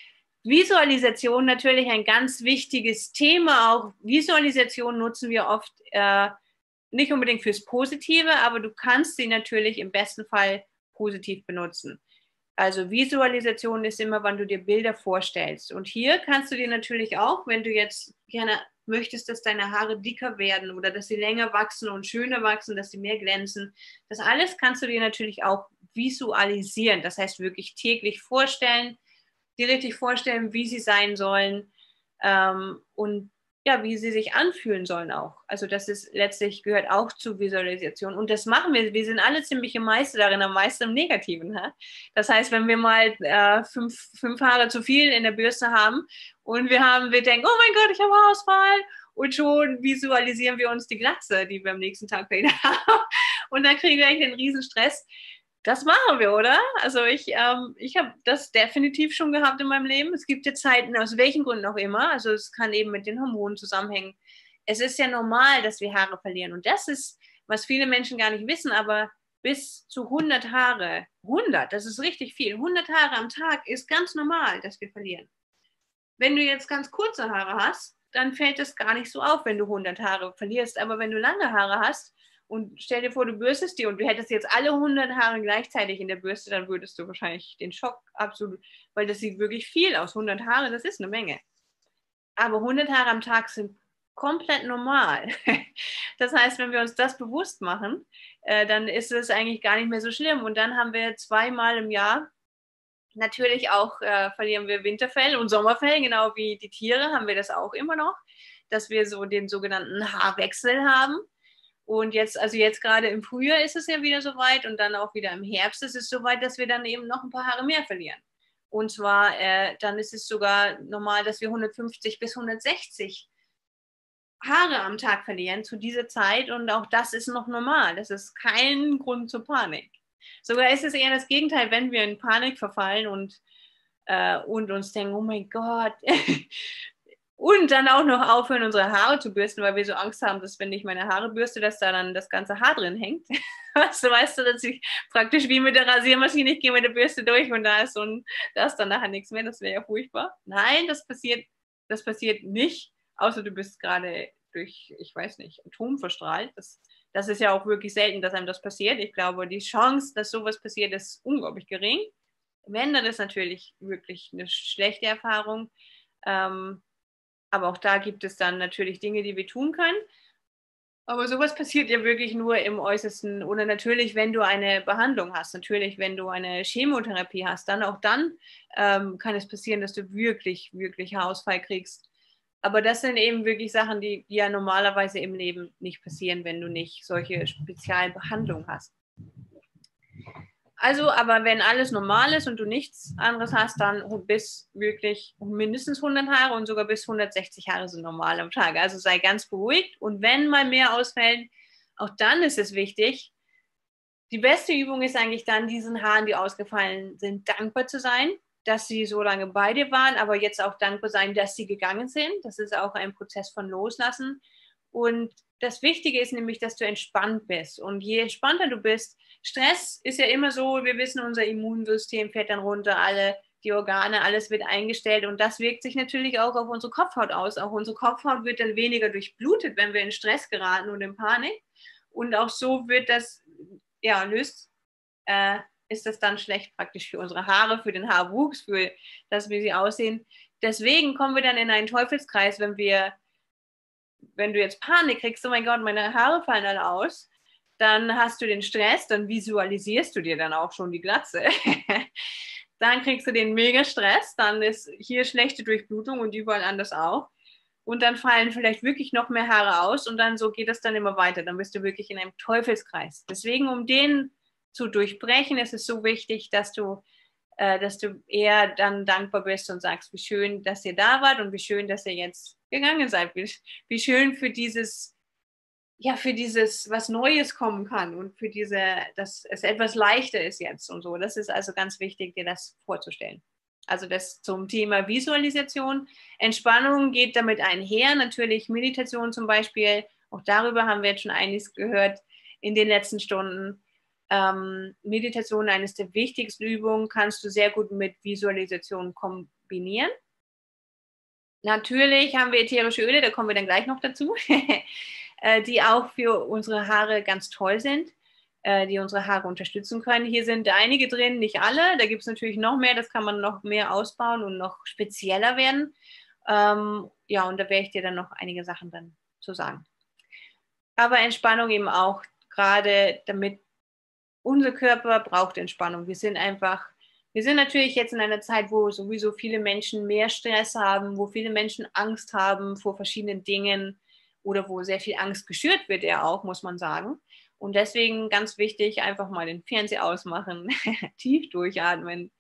Visualisation natürlich ein ganz wichtiges Thema. Auch Visualisation nutzen wir oft äh, nicht unbedingt fürs Positive, aber du kannst sie natürlich im besten Fall positiv benutzen. Also Visualisation ist immer, wann du dir Bilder vorstellst. Und hier kannst du dir natürlich auch, wenn du jetzt gerne möchtest, dass deine Haare dicker werden oder dass sie länger wachsen und schöner wachsen, dass sie mehr glänzen, das alles kannst du dir natürlich auch visualisieren. Das heißt wirklich täglich vorstellen, dir richtig vorstellen, wie sie sein sollen ähm, und ja, wie sie sich anfühlen sollen auch. Also das ist letztlich gehört auch zur Visualisation. Und das machen wir. Wir sind alle ziemliche Meister darin, am meisten im Negativen. Hä? Das heißt, wenn wir mal äh, fünf, fünf Haare zu viel in der Bürste haben und wir haben, wir denken, oh mein Gott, ich habe Haarausfall. Und schon visualisieren wir uns die Glatze, die wir am nächsten Tag wieder haben. Und dann kriegen wir eigentlich einen riesen Stress. Das machen wir, oder? Also ich, ähm, ich habe das definitiv schon gehabt in meinem Leben. Es gibt ja Zeiten, aus welchen Gründen auch immer. Also es kann eben mit den Hormonen zusammenhängen. Es ist ja normal, dass wir Haare verlieren. Und das ist, was viele Menschen gar nicht wissen, aber bis zu hundert Haare, hundert, das ist richtig viel. hundert Haare am Tag ist ganz normal, dass wir verlieren. Wenn du jetzt ganz kurze Haare hast, dann fällt es gar nicht so auf, wenn du hundert Haare verlierst. Aber wenn du lange Haare hast, und stell dir vor, du bürstest die und du hättest jetzt alle hundert Haare gleichzeitig in der Bürste, dann würdest du wahrscheinlich den Schock absolut, weil das sieht wirklich viel aus. hundert Haare, das ist eine Menge. Aber hundert Haare am Tag sind komplett normal. Das heißt, wenn wir uns das bewusst machen, äh, dann ist es eigentlich gar nicht mehr so schlimm. Und dann haben wir zweimal im Jahr, natürlich auch äh, verlieren wir Winterfell und Sommerfell, genau wie die Tiere, haben wir das auch immer noch, dass wir so den sogenannten Haarwechsel haben. Und jetzt, also jetzt gerade im Frühjahr ist es ja wieder soweit und dann auch wieder im Herbst ist es soweit, dass wir dann eben noch ein paar Haare mehr verlieren. Und zwar, äh, dann ist es sogar normal, dass wir hundertfünfzig bis hundertsechzig Haare am Tag verlieren zu dieser Zeit und auch das ist noch normal. Das ist kein Grund zur Panik. Sogar ist es eher das Gegenteil, wenn wir in Panik verfallen und, äh, und uns denken, oh mein Gott, und dann auch noch aufhören, unsere Haare zu bürsten, weil wir so Angst haben, dass wenn ich meine Haare bürste, dass da dann das ganze Haar drin hängt. Weißt du, weißt du, dass ich praktisch wie mit der Rasiermaschine, ich gehe mit der Bürste durch und da ist so ein, da ist dann nachher nichts mehr, das wäre ja furchtbar. Nein, das passiert, das passiert nicht, außer du bist gerade durch, ich weiß nicht, Atom verstrahlt. Das, das ist ja auch wirklich selten, dass einem das passiert. Ich glaube, die Chance, dass sowas passiert, ist unglaublich gering. Wenn, dann ist natürlich wirklich eine schlechte Erfahrung. Ähm, Aber auch da gibt es dann natürlich Dinge, die wir tun können. Aber sowas passiert ja wirklich nur im Äußersten. Oder natürlich, wenn du eine Behandlung hast, natürlich, wenn du eine Chemotherapie hast, dann auch dann ähm, kann es passieren, dass du wirklich, wirklich Haarausfall kriegst. Aber das sind eben wirklich Sachen, die, die ja normalerweise im Leben nicht passieren, wenn du nicht solche Spezialbehandlungen hast. Also, aber wenn alles normal ist und du nichts anderes hast, dann bis wirklich mindestens hundert Haare und sogar bis hundertsechzig Haare sind normal am Tag. Also sei ganz beruhigt und wenn mal mehr ausfällt, auch dann ist es wichtig. Die beste Übung ist eigentlich dann, diesen Haaren, die ausgefallen sind, dankbar zu sein, dass sie so lange bei dir waren, aber jetzt auch dankbar sein, dass sie gegangen sind. Das ist auch ein Prozess von Loslassen. Und das Wichtige ist nämlich, dass du entspannt bist. Und je entspannter du bist, Stress ist ja immer so, wir wissen, unser Immunsystem fährt dann runter, alle die Organe, alles wird eingestellt und das wirkt sich natürlich auch auf unsere Kopfhaut aus. Auch unsere Kopfhaut wird dann weniger durchblutet, wenn wir in Stress geraten und in Panik. Und auch so wird das, ja, löst, äh, ist das dann schlecht praktisch für unsere Haare, für den Haarwuchs, für das, wie sie aussehen. Deswegen kommen wir dann in einen Teufelskreis, wenn wir, wenn du jetzt Panik kriegst, oh mein Gott, meine Haare fallen dann aus, dann hast du den Stress, dann visualisierst du dir dann auch schon die Glatze. Dann kriegst du den mega Stress, dann ist hier schlechte Durchblutung und überall anders auch. Und dann fallen vielleicht wirklich noch mehr Haare aus und dann so geht es dann immer weiter. Dann bist du wirklich in einem Teufelskreis. Deswegen, um den zu durchbrechen, ist es so wichtig, dass du, äh, dass du eher dann dankbar bist und sagst, wie schön, dass ihr da wart und wie schön, dass ihr jetzt gegangen seid. Wie, wie schön für dieses, ja, für dieses, was Neues kommen kann und für diese, dass es etwas leichter ist jetzt und so. Das ist also ganz wichtig, dir das vorzustellen. Also das zum Thema Visualisation. Entspannung geht damit einher. Natürlich Meditation zum Beispiel. Auch darüber haben wir jetzt schon einiges gehört in den letzten Stunden. Ähm, Meditation, eines der wichtigsten Übungen, kannst du sehr gut mit Visualisation kombinieren. Natürlich haben wir ätherische Öle, da kommen wir dann gleich noch dazu, die auch für unsere Haare ganz toll sind, die unsere Haare unterstützen können. Hier sind einige drin, nicht alle. Da gibt es natürlich noch mehr, das kann man noch mehr ausbauen und noch spezieller werden. Ähm, ja, und da werde ich dir dann noch einige Sachen dann zu sagen. Aber Entspannung eben auch, gerade damit unser Körper braucht Entspannung. Wir sind einfach, wir sind natürlich jetzt in einer Zeit, wo sowieso viele Menschen mehr Stress haben, wo viele Menschen Angst haben vor verschiedenen Dingen oder wo sehr viel Angst geschürt wird, ja auch, muss man sagen. Und deswegen ganz wichtig, einfach mal den Fernseher ausmachen, tief durchatmen,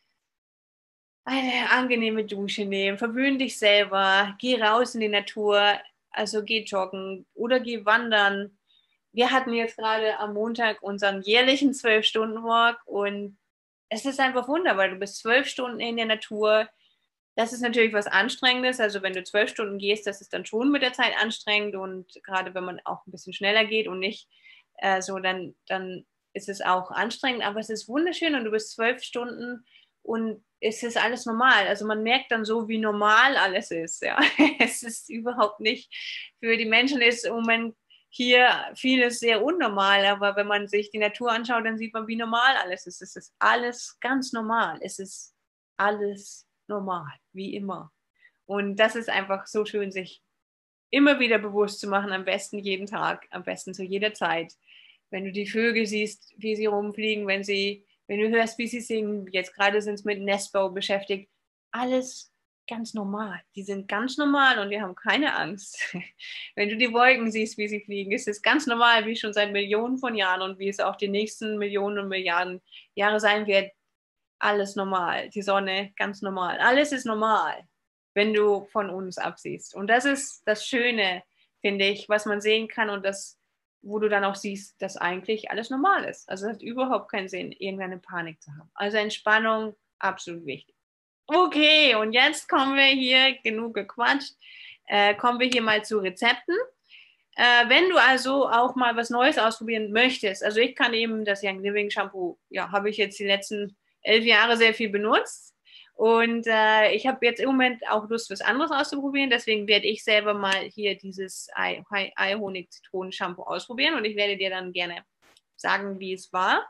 eine angenehme Dusche nehmen, verwöhn dich selber, geh raus in die Natur, also geh joggen oder geh wandern. Wir hatten jetzt gerade am Montag unseren jährlichen zwölf-Stunden-Walk und es ist einfach wunderbar. Du bist zwölf Stunden in der Natur. Das ist natürlich was Anstrengendes. Also wenn du zwölf Stunden gehst, das ist dann schon mit der Zeit anstrengend und gerade wenn man auch ein bisschen schneller geht und nicht äh, so, dann, dann ist es auch anstrengend. Aber es ist wunderschön und du bist zwölf Stunden und es ist alles normal. Also man merkt dann so, wie normal alles ist. Ja. Es ist überhaupt nicht, für die Menschen ist im Moment hier vieles sehr unnormal, aber wenn man sich die Natur anschaut, dann sieht man, wie normal alles ist. Es ist alles ganz normal. Es ist alles normal, wie immer. Und das ist einfach so schön, sich immer wieder bewusst zu machen, am besten jeden Tag, am besten zu jeder Zeit. Wenn du die Vögel siehst, wie sie rumfliegen, wenn sie, wenn du hörst, wie sie singen, jetzt gerade sind sie mit Nestbau beschäftigt, alles ganz normal. Die sind ganz normal und wir haben keine Angst. Wenn du die Wolken siehst, wie sie fliegen, ist es ganz normal, wie schon seit Millionen von Jahren und wie es auch die nächsten Millionen und Milliarden Jahre sein wird. Alles normal. Die Sonne, ganz normal. Alles ist normal, wenn du von uns absiehst. Und das ist das Schöne, finde ich, was man sehen kann und das, wo du dann auch siehst, dass eigentlich alles normal ist. Also es hat überhaupt keinen Sinn, irgendeine Panik zu haben. Also Entspannung, absolut wichtig. Okay, und jetzt kommen wir hier, genug gequatscht, äh, kommen wir hier mal zu Rezepten. Äh, wenn du also auch mal was Neues ausprobieren möchtest, also ich kann eben das Young Living Shampoo, ja, habe ich jetzt die letzten elf Jahre sehr viel benutzt und äh, ich habe jetzt im Moment auch Lust, was anderes auszuprobieren, deswegen werde ich selber mal hier dieses Ei-Honig-Zitronen-Shampoo ausprobieren und ich werde dir dann gerne sagen, wie es war.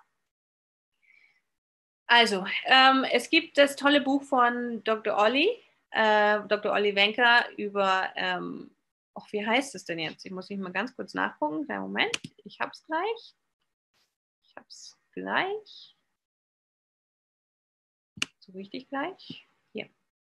Also, ähm, es gibt das tolle Buch von Doktor Olli, äh, Doktor Olli Wenker über, ähm, ach, wie heißt es denn jetzt? Ich muss mich mal ganz kurz nachgucken. Kleinen Moment, ich hab's gleich. Ich hab's gleich. So richtig gleich. Hier.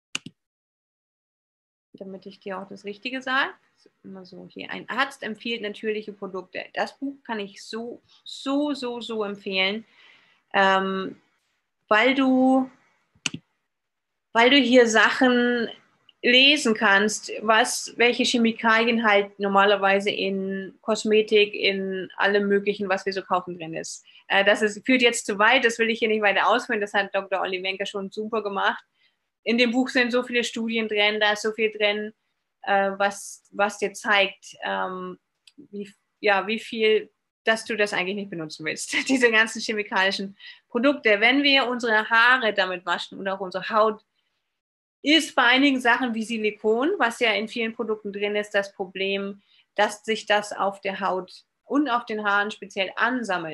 Damit ich dir auch das Richtige sage. Immer so hier. Ein Arzt empfiehlt natürliche Produkte. Das Buch kann ich so, so, so, so empfehlen. Ähm, weil du, weil du hier Sachen lesen kannst, was, welche Chemikalien halt normalerweise in Kosmetik, in allem möglichen, was wir so kaufen, drin ist. Äh, das ist, führt jetzt zu weit, das will ich hier nicht weiter ausführen, das hat Doktor Olli Wenker schon super gemacht. In dem Buch sind so viele Studien drin, da ist so viel drin, äh, was, was dir zeigt, ähm, wie, ja, wie viel, dass du das eigentlich nicht benutzen willst. Diese ganzen chemikalischen Produkte. Wenn wir unsere Haare damit waschen und auch unsere Haut, ist bei einigen Sachen wie Silikon, was ja in vielen Produkten drin ist, das Problem, dass sich das auf der Haut und auf den Haaren speziell ansammelt.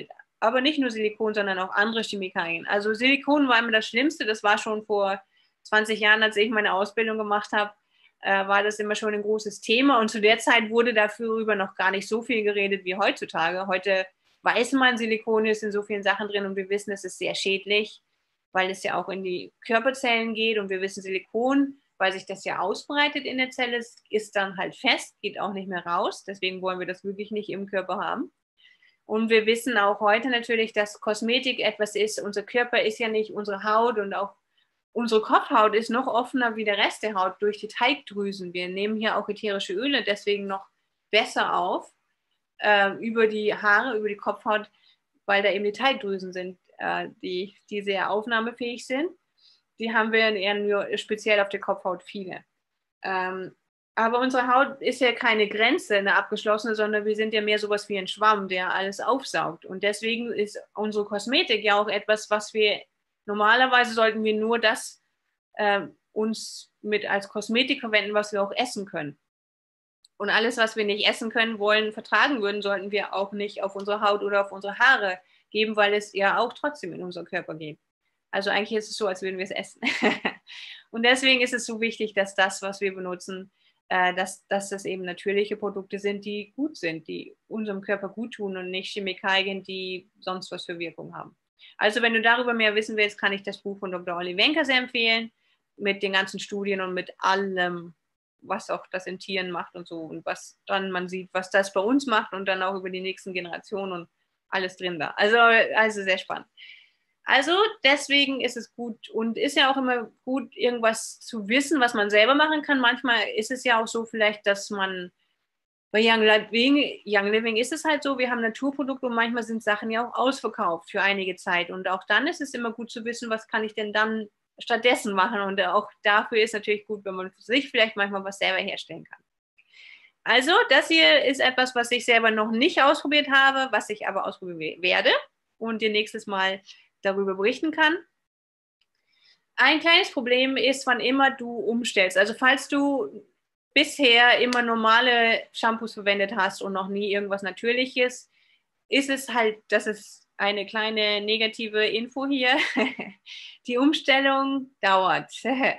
aber nicht nur Silikon, sondern auch andere Chemikalien. Also Silikon war immer das Schlimmste, das war schon vor zwanzig Jahren, als ich meine Ausbildung gemacht habe, äh, war das immer schon ein großes Thema und zu der Zeit wurde darüber noch gar nicht so viel geredet wie heutzutage. Heute weiß man, Silikon ist in so vielen Sachen drin und wir wissen, es ist sehr schädlich, weil es ja auch in die Körperzellen geht und wir wissen, Silikon, weil sich das ja ausbreitet in der Zelle, ist dann halt fest, geht auch nicht mehr raus. Deswegen wollen wir das wirklich nicht im Körper haben. Und wir wissen auch heute natürlich, dass Kosmetik etwas ist. Unser Körper ist ja nicht unsere Haut und auch unsere Kopfhaut ist noch offener wie der Rest der Haut durch die Teigdrüsen. Wir nehmen hier auch ätherische Öle deswegen noch besser auf äh, über die Haare, über die Kopfhaut, weil da eben die Teigdrüsen sind, äh, die, die sehr aufnahmefähig sind. Die haben wir eher nur speziell auf der Kopfhaut viele. Ähm, aber unsere Haut ist ja keine Grenze, eine abgeschlossene, sondern wir sind ja mehr sowas wie ein Schwamm, der alles aufsaugt. Und deswegen ist unsere Kosmetik ja auch etwas, was wir normalerweise sollten wir nur das äh, uns mit als Kosmetik verwenden, was wir auch essen können. Und alles, was wir nicht essen können, wollen, vertragen würden, sollten wir auch nicht auf unsere Haut oder auf unsere Haare geben, weil es ja auch trotzdem in unseren Körper geht. Also eigentlich ist es so, als würden wir es essen. Und deswegen ist es so wichtig, dass das, was wir benutzen, äh, dass, dass das eben natürliche Produkte sind, die gut sind, die unserem Körper gut tun und nicht Chemikalien, die sonst was für Wirkung haben. Also wenn du darüber mehr wissen willst, kann ich das Buch von Doktor Olli Wenker sehr empfehlen, mit den ganzen Studien und mit allem, was auch das in Tieren macht und so und was dann man sieht, was das bei uns macht und dann auch über die nächsten Generationen und alles drin da. Also, also sehr spannend. Also deswegen ist es gut und ist ja auch immer gut, irgendwas zu wissen, was man selber machen kann. Manchmal ist es ja auch so vielleicht, dass man bei Young Living, Young Living ist es halt so, wir haben Naturprodukte und manchmal sind Sachen ja auch ausverkauft für einige Zeit. Und auch dann ist es immer gut zu wissen, was kann ich denn dann stattdessen machen. Und auch dafür ist natürlich gut, wenn man für sich vielleicht manchmal was selber herstellen kann. Also das hier ist etwas, was ich selber noch nicht ausprobiert habe, was ich aber ausprobieren werde und dir nächstes Mal darüber berichten kann. Ein kleines Problem ist, wann immer du umstellst. Also falls du bisher immer normale Shampoos verwendet hast und noch nie irgendwas Natürliches, ist es halt, das ist eine kleine negative Info hier. Die Umstellung dauert.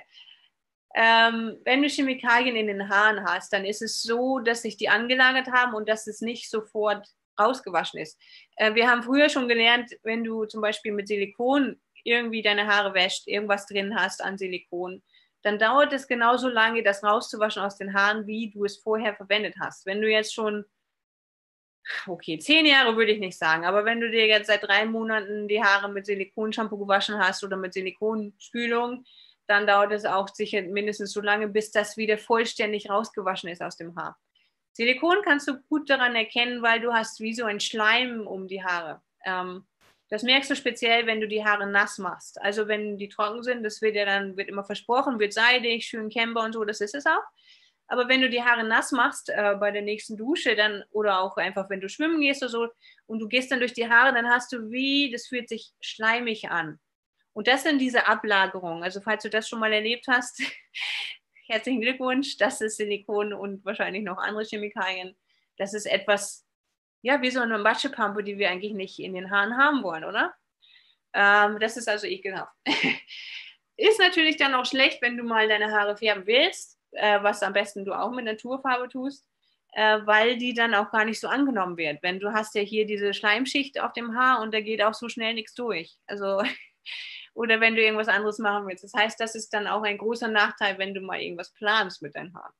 Ähm, wenn du Chemikalien in den Haaren hast, dann ist es so, dass sich die angelagert haben und dass es nicht sofort rausgewaschen ist. Äh, wir haben früher schon gelernt, wenn du zum Beispiel mit Silikon irgendwie deine Haare wäscht, irgendwas drin hast an Silikon, dann dauert es genauso lange, das rauszuwaschen aus den Haaren, wie du es vorher verwendet hast. Wenn du jetzt schon, okay, zehn Jahre würde ich nicht sagen, aber wenn du dir jetzt seit drei Monaten die Haare mit Silikonshampoo gewaschen hast oder mit Silikonspülung, dann dauert es auch sicher mindestens so lange, bis das wieder vollständig rausgewaschen ist aus dem Haar. Silikon kannst du gut daran erkennen, weil du hast wie so ein Schleim um die Haare. Ähm, das merkst du speziell, wenn du die Haare nass machst. Also wenn die trocken sind, das wird ja dann, wird immer versprochen, wird seidig, schön kämmbar und so, das ist es auch. Aber wenn du die Haare nass machst äh, bei der nächsten Dusche dann oder auch einfach, wenn du schwimmen gehst oder so und du gehst dann durch die Haare, dann hast du wie, das fühlt sich schleimig an. Und das sind diese Ablagerungen. Also falls du das schon mal erlebt hast, herzlichen Glückwunsch, das ist Silikon und wahrscheinlich noch andere Chemikalien. Das ist etwas, ja, wie so eine Matschepampe, die wir eigentlich nicht in den Haaren haben wollen, oder? Ähm, das ist also ekelhaft. Ist natürlich dann auch schlecht, wenn du mal deine Haare färben willst, äh, was am besten du auch mit Naturfarbe tust, äh, weil die dann auch gar nicht so angenommen wird. Wenn du hast ja hier diese Schleimschicht auf dem Haar und da geht auch so schnell nichts durch. Also oder wenn du irgendwas anderes machen willst. Das heißt, das ist dann auch ein großer Nachteil, wenn du mal irgendwas planst mit deinen Haaren.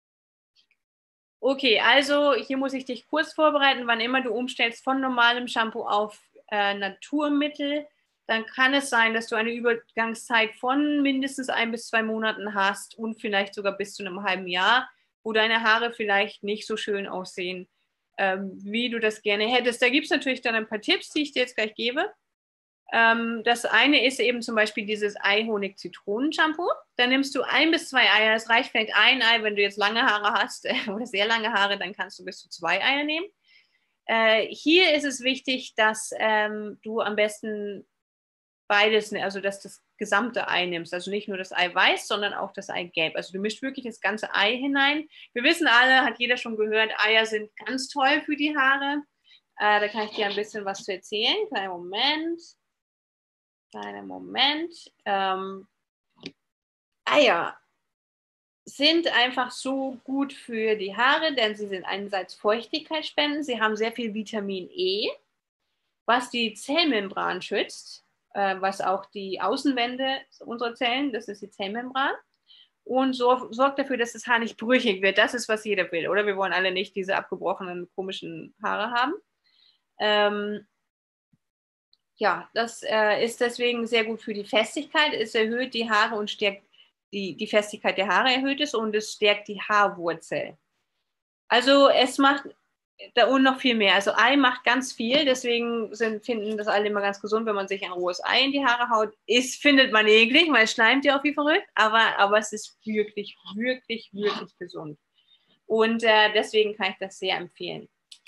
Okay, also hier muss ich dich kurz vorbereiten, wann immer du umstellst von normalem Shampoo auf äh, Naturmittel, dann kann es sein, dass du eine Übergangszeit von mindestens ein bis zwei Monaten hast und vielleicht sogar bis zu einem halben Jahr, wo deine Haare vielleicht nicht so schön aussehen, ähm, wie du das gerne hättest. Da gibt es natürlich dann ein paar Tipps, die ich dir jetzt gleich gebe. Ähm, das eine ist eben zum Beispiel dieses Ei-Honig-Zitronen-Shampoo. Da nimmst du ein bis zwei Eier. Es reicht vielleicht ein Ei, wenn du jetzt lange Haare hast oder sehr lange Haare, dann kannst du bis zu zwei Eier nehmen. Äh, hier ist es wichtig, dass ähm, du am besten beides, also dass das gesamte Ei nimmst. Also nicht nur das Eiweiß, sondern auch das Eigelb. Also du mischst wirklich das ganze Ei hinein. Wir wissen alle, hat jeder schon gehört, Eier sind ganz toll für die Haare. Äh, da kann ich dir ein bisschen was zu erzählen. Kleinen Moment. Kleinen Moment. Ähm, Eier sind einfach so gut für die Haare, denn sie sind einerseits Feuchtigkeitsspenden, sie haben sehr viel Vitamin E, was die Zellmembran schützt, äh, was auch die Außenwände unserer Zellen, das ist die Zellmembran, und so, sorgt dafür, dass das Haar nicht brüchig wird. Das ist, was jeder will, oder? Wir wollen alle nicht diese abgebrochenen, komischen Haare haben. Ähm, ja, das äh, ist deswegen sehr gut für die Festigkeit. Es erhöht die Haare und stärkt die, die Festigkeit der Haare erhöht es und es stärkt die Haarwurzel. Also es macht da und noch viel mehr. Also Ei macht ganz viel, deswegen sind, finden das alle immer ganz gesund, wenn man sich ein rohes Ei in die Haare haut. Ist, findet man eklig, weil es schleimt ja auch wie verrückt, aber, aber es ist wirklich, wirklich, wirklich gesund. Und äh, deswegen kann ich das sehr empfehlen.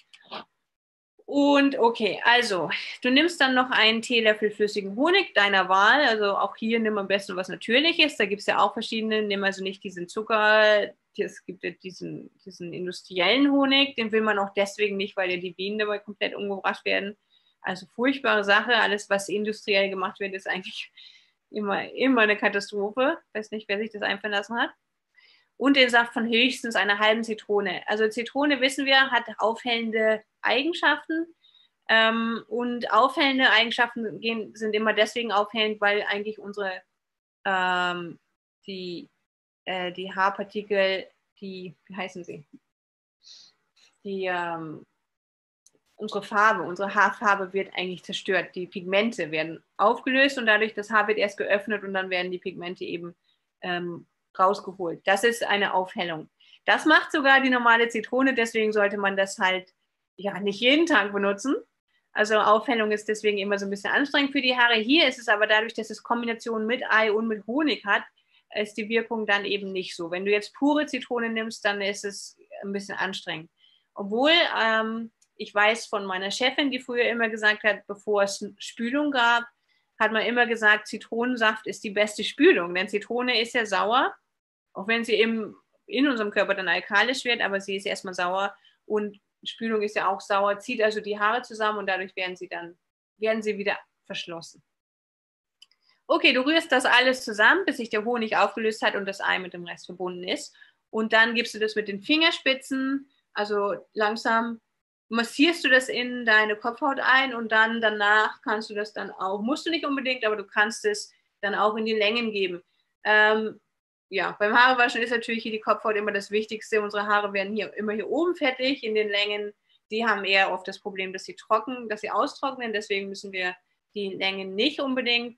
Und okay, also du nimmst dann noch einen Teelöffel flüssigen Honig deiner Wahl. Also auch hier nimm am besten was Natürliches. Da gibt es ja auch verschiedene. Nimm also nicht diesen Zucker. Es gibt ja diesen, diesen industriellen Honig. Den will man auch deswegen nicht, weil ja die Bienen dabei komplett umgebracht werden. Also furchtbare Sache. Alles, was industriell gemacht wird, ist eigentlich immer, immer eine Katastrophe. Ich weiß nicht, wer sich das einfallen lassen hat. Und den Saft von höchstens einer halben Zitrone. Also Zitrone, wissen wir, hat aufhellende Eigenschaften. Ähm, und aufhellende Eigenschaften gehen, sind immer deswegen aufhellend, weil eigentlich unsere ähm, die, äh, die Haarpartikel, die, wie heißen sie? Die, ähm, unsere Farbe, unsere Haarfarbe wird eigentlich zerstört. Die Pigmente werden aufgelöst und dadurch das Haar wird erst geöffnet und dann werden die Pigmente eben ähm, rausgeholt. Das ist eine Aufhellung. Das macht sogar die normale Zitrone, deswegen sollte man das halt ja nicht jeden Tag benutzen. Also Aufhellung ist deswegen immer so ein bisschen anstrengend für die Haare. Hier ist es aber dadurch, dass es Kombination mit Ei und mit Honig hat, ist die Wirkung dann eben nicht so. Wenn du jetzt pure Zitrone nimmst, dann ist es ein bisschen anstrengend. Obwohl ähm, ich weiß von meiner Chefin, die früher immer gesagt hat, bevor es Spülung gab, hat man immer gesagt, Zitronensaft ist die beste Spülung, denn Zitrone ist ja sauer, auch wenn sie im, in unserem Körper dann alkalisch wird, aber sie ist erstmal sauer und Spülung ist ja auch sauer, zieht also die Haare zusammen und dadurch werden sie dann werden sie wieder verschlossen. Okay, du rührst das alles zusammen, bis sich der Honig aufgelöst hat und das Ei mit dem Rest verbunden ist. Und dann gibst du das mit den Fingerspitzen, also langsam massierst du das in deine Kopfhaut ein und dann danach kannst du das dann auch, musst du nicht unbedingt, aber du kannst es dann auch in die Längen geben. Ähm, ja, beim Haarewaschen ist natürlich hier die Kopfhaut immer das Wichtigste. Unsere Haare werden hier immer hier oben fettig, in den Längen. Die haben eher oft das Problem, dass sie trocken, dass sie austrocknen. Deswegen müssen wir die Längen nicht unbedingt,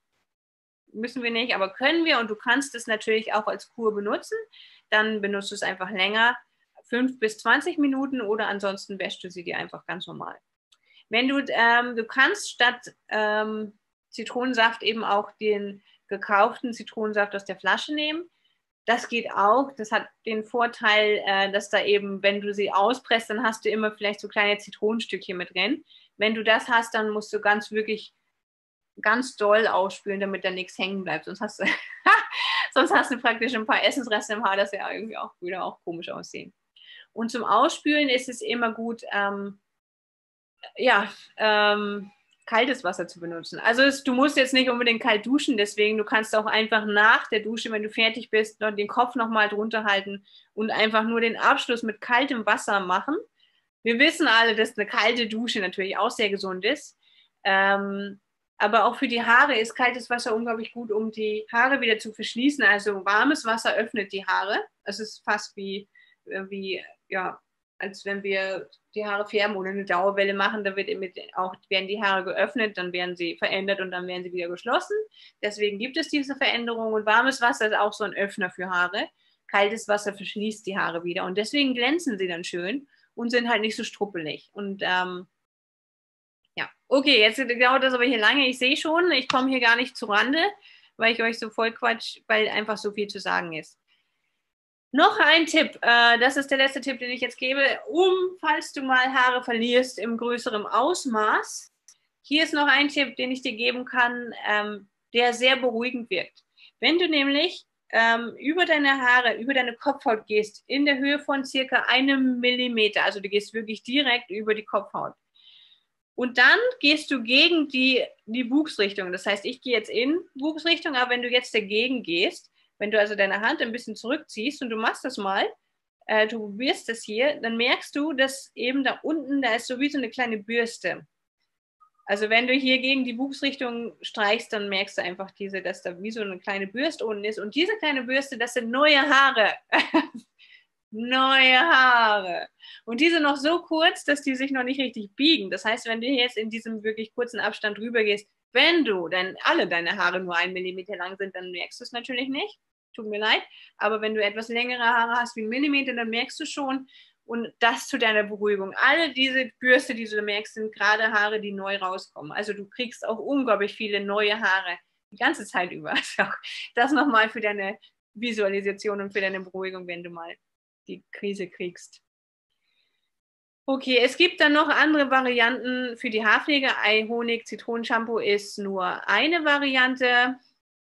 müssen wir nicht, aber können wir. Und du kannst es natürlich auch als Kur benutzen. Dann benutzt du es einfach länger, fünf bis zwanzig Minuten oder ansonsten wäschst du sie dir einfach ganz normal. Wenn du, ähm, du kannst statt ähm, Zitronensaft eben auch den gekauften Zitronensaft aus der Flasche nehmen. Das geht auch. Das hat den Vorteil, äh, dass da eben, wenn du sie auspresst, dann hast du immer vielleicht so kleine Zitronenstückchen mit drin. Wenn du das hast, dann musst du ganz wirklich ganz doll ausspülen, damit da nichts hängen bleibt. Sonst hast du, sonst hast du praktisch ein paar Essensreste im Haar, das ja irgendwie auch wieder auch komisch aussehen. Und zum Ausspülen ist es immer gut, ähm, ja, ähm, kaltes Wasser zu benutzen. Also es, du musst jetzt nicht unbedingt kalt duschen, deswegen du kannst auch einfach nach der Dusche, wenn du fertig bist, noch den Kopf nochmal drunter halten und einfach nur den Abschluss mit kaltem Wasser machen. Wir wissen alle, dass eine kalte Dusche natürlich auch sehr gesund ist. Ähm, aber auch für die Haare ist kaltes Wasser unglaublich gut, um die Haare wieder zu verschließen. Also warmes Wasser öffnet die Haare. Es ist fast wie, wie ja, als wenn wir die Haare färben oder eine Dauerwelle machen, da wird auch, werden die Haare geöffnet, dann werden sie verändert und dann werden sie wieder geschlossen. Deswegen gibt es diese Veränderung und warmes Wasser ist auch so ein Öffner für Haare. Kaltes Wasser verschließt die Haare wieder und deswegen glänzen sie dann schön und sind halt nicht so struppelig. Und ähm, ja, okay, jetzt dauert das aber hier lange. Ich sehe schon, ich komme hier gar nicht zu Rande, weil ich euch so voll quatsch, weil einfach so viel zu sagen ist. Noch ein Tipp, äh, das ist der letzte Tipp, den ich jetzt gebe, um, falls du mal Haare verlierst im größeren Ausmaß. Hier ist noch ein Tipp, den ich dir geben kann, ähm, der sehr beruhigend wirkt. Wenn du nämlich ähm, über deine Haare, über deine Kopfhaut gehst, in der Höhe von circa einem Millimeter, also du gehst wirklich direkt über die Kopfhaut, Und dann gehst du gegen die, die Wuchsrichtung. Das heißt, ich gehe jetzt in Wuchsrichtung, aber wenn du jetzt dagegen gehst, wenn du also deine Hand ein bisschen zurückziehst und du machst das mal, äh, du probierst das hier, dann merkst du, dass eben da unten, da ist so wie so eine kleine Bürste. Also wenn du hier gegen die Wuchsrichtung streichst, dann merkst du einfach diese, dass da wie so eine kleine Bürste unten ist. Und diese kleine Bürste, das sind neue Haare. Neue Haare. Und die sind noch so kurz, dass die sich noch nicht richtig biegen. Das heißt, wenn du jetzt in diesem wirklich kurzen Abstand rüber gehst, wenn du dann alle deine Haare nur ein Millimeter lang sind, dann merkst du es natürlich nicht. Tut mir leid. Aber wenn du etwas längere Haare hast wie ein Millimeter, dann merkst du schon. Und das zu deiner Beruhigung. Alle diese Bürste, die du merkst, sind gerade Haare, die neu rauskommen. Also du kriegst auch unglaublich viele neue Haare die ganze Zeit über. Also das nochmal für deine Visualisation und für deine Beruhigung, wenn du mal die Krise kriegst. Okay, es gibt dann noch andere Varianten für die Haarpflege. Ei, Honig, Zitronenshampoo ist nur eine Variante.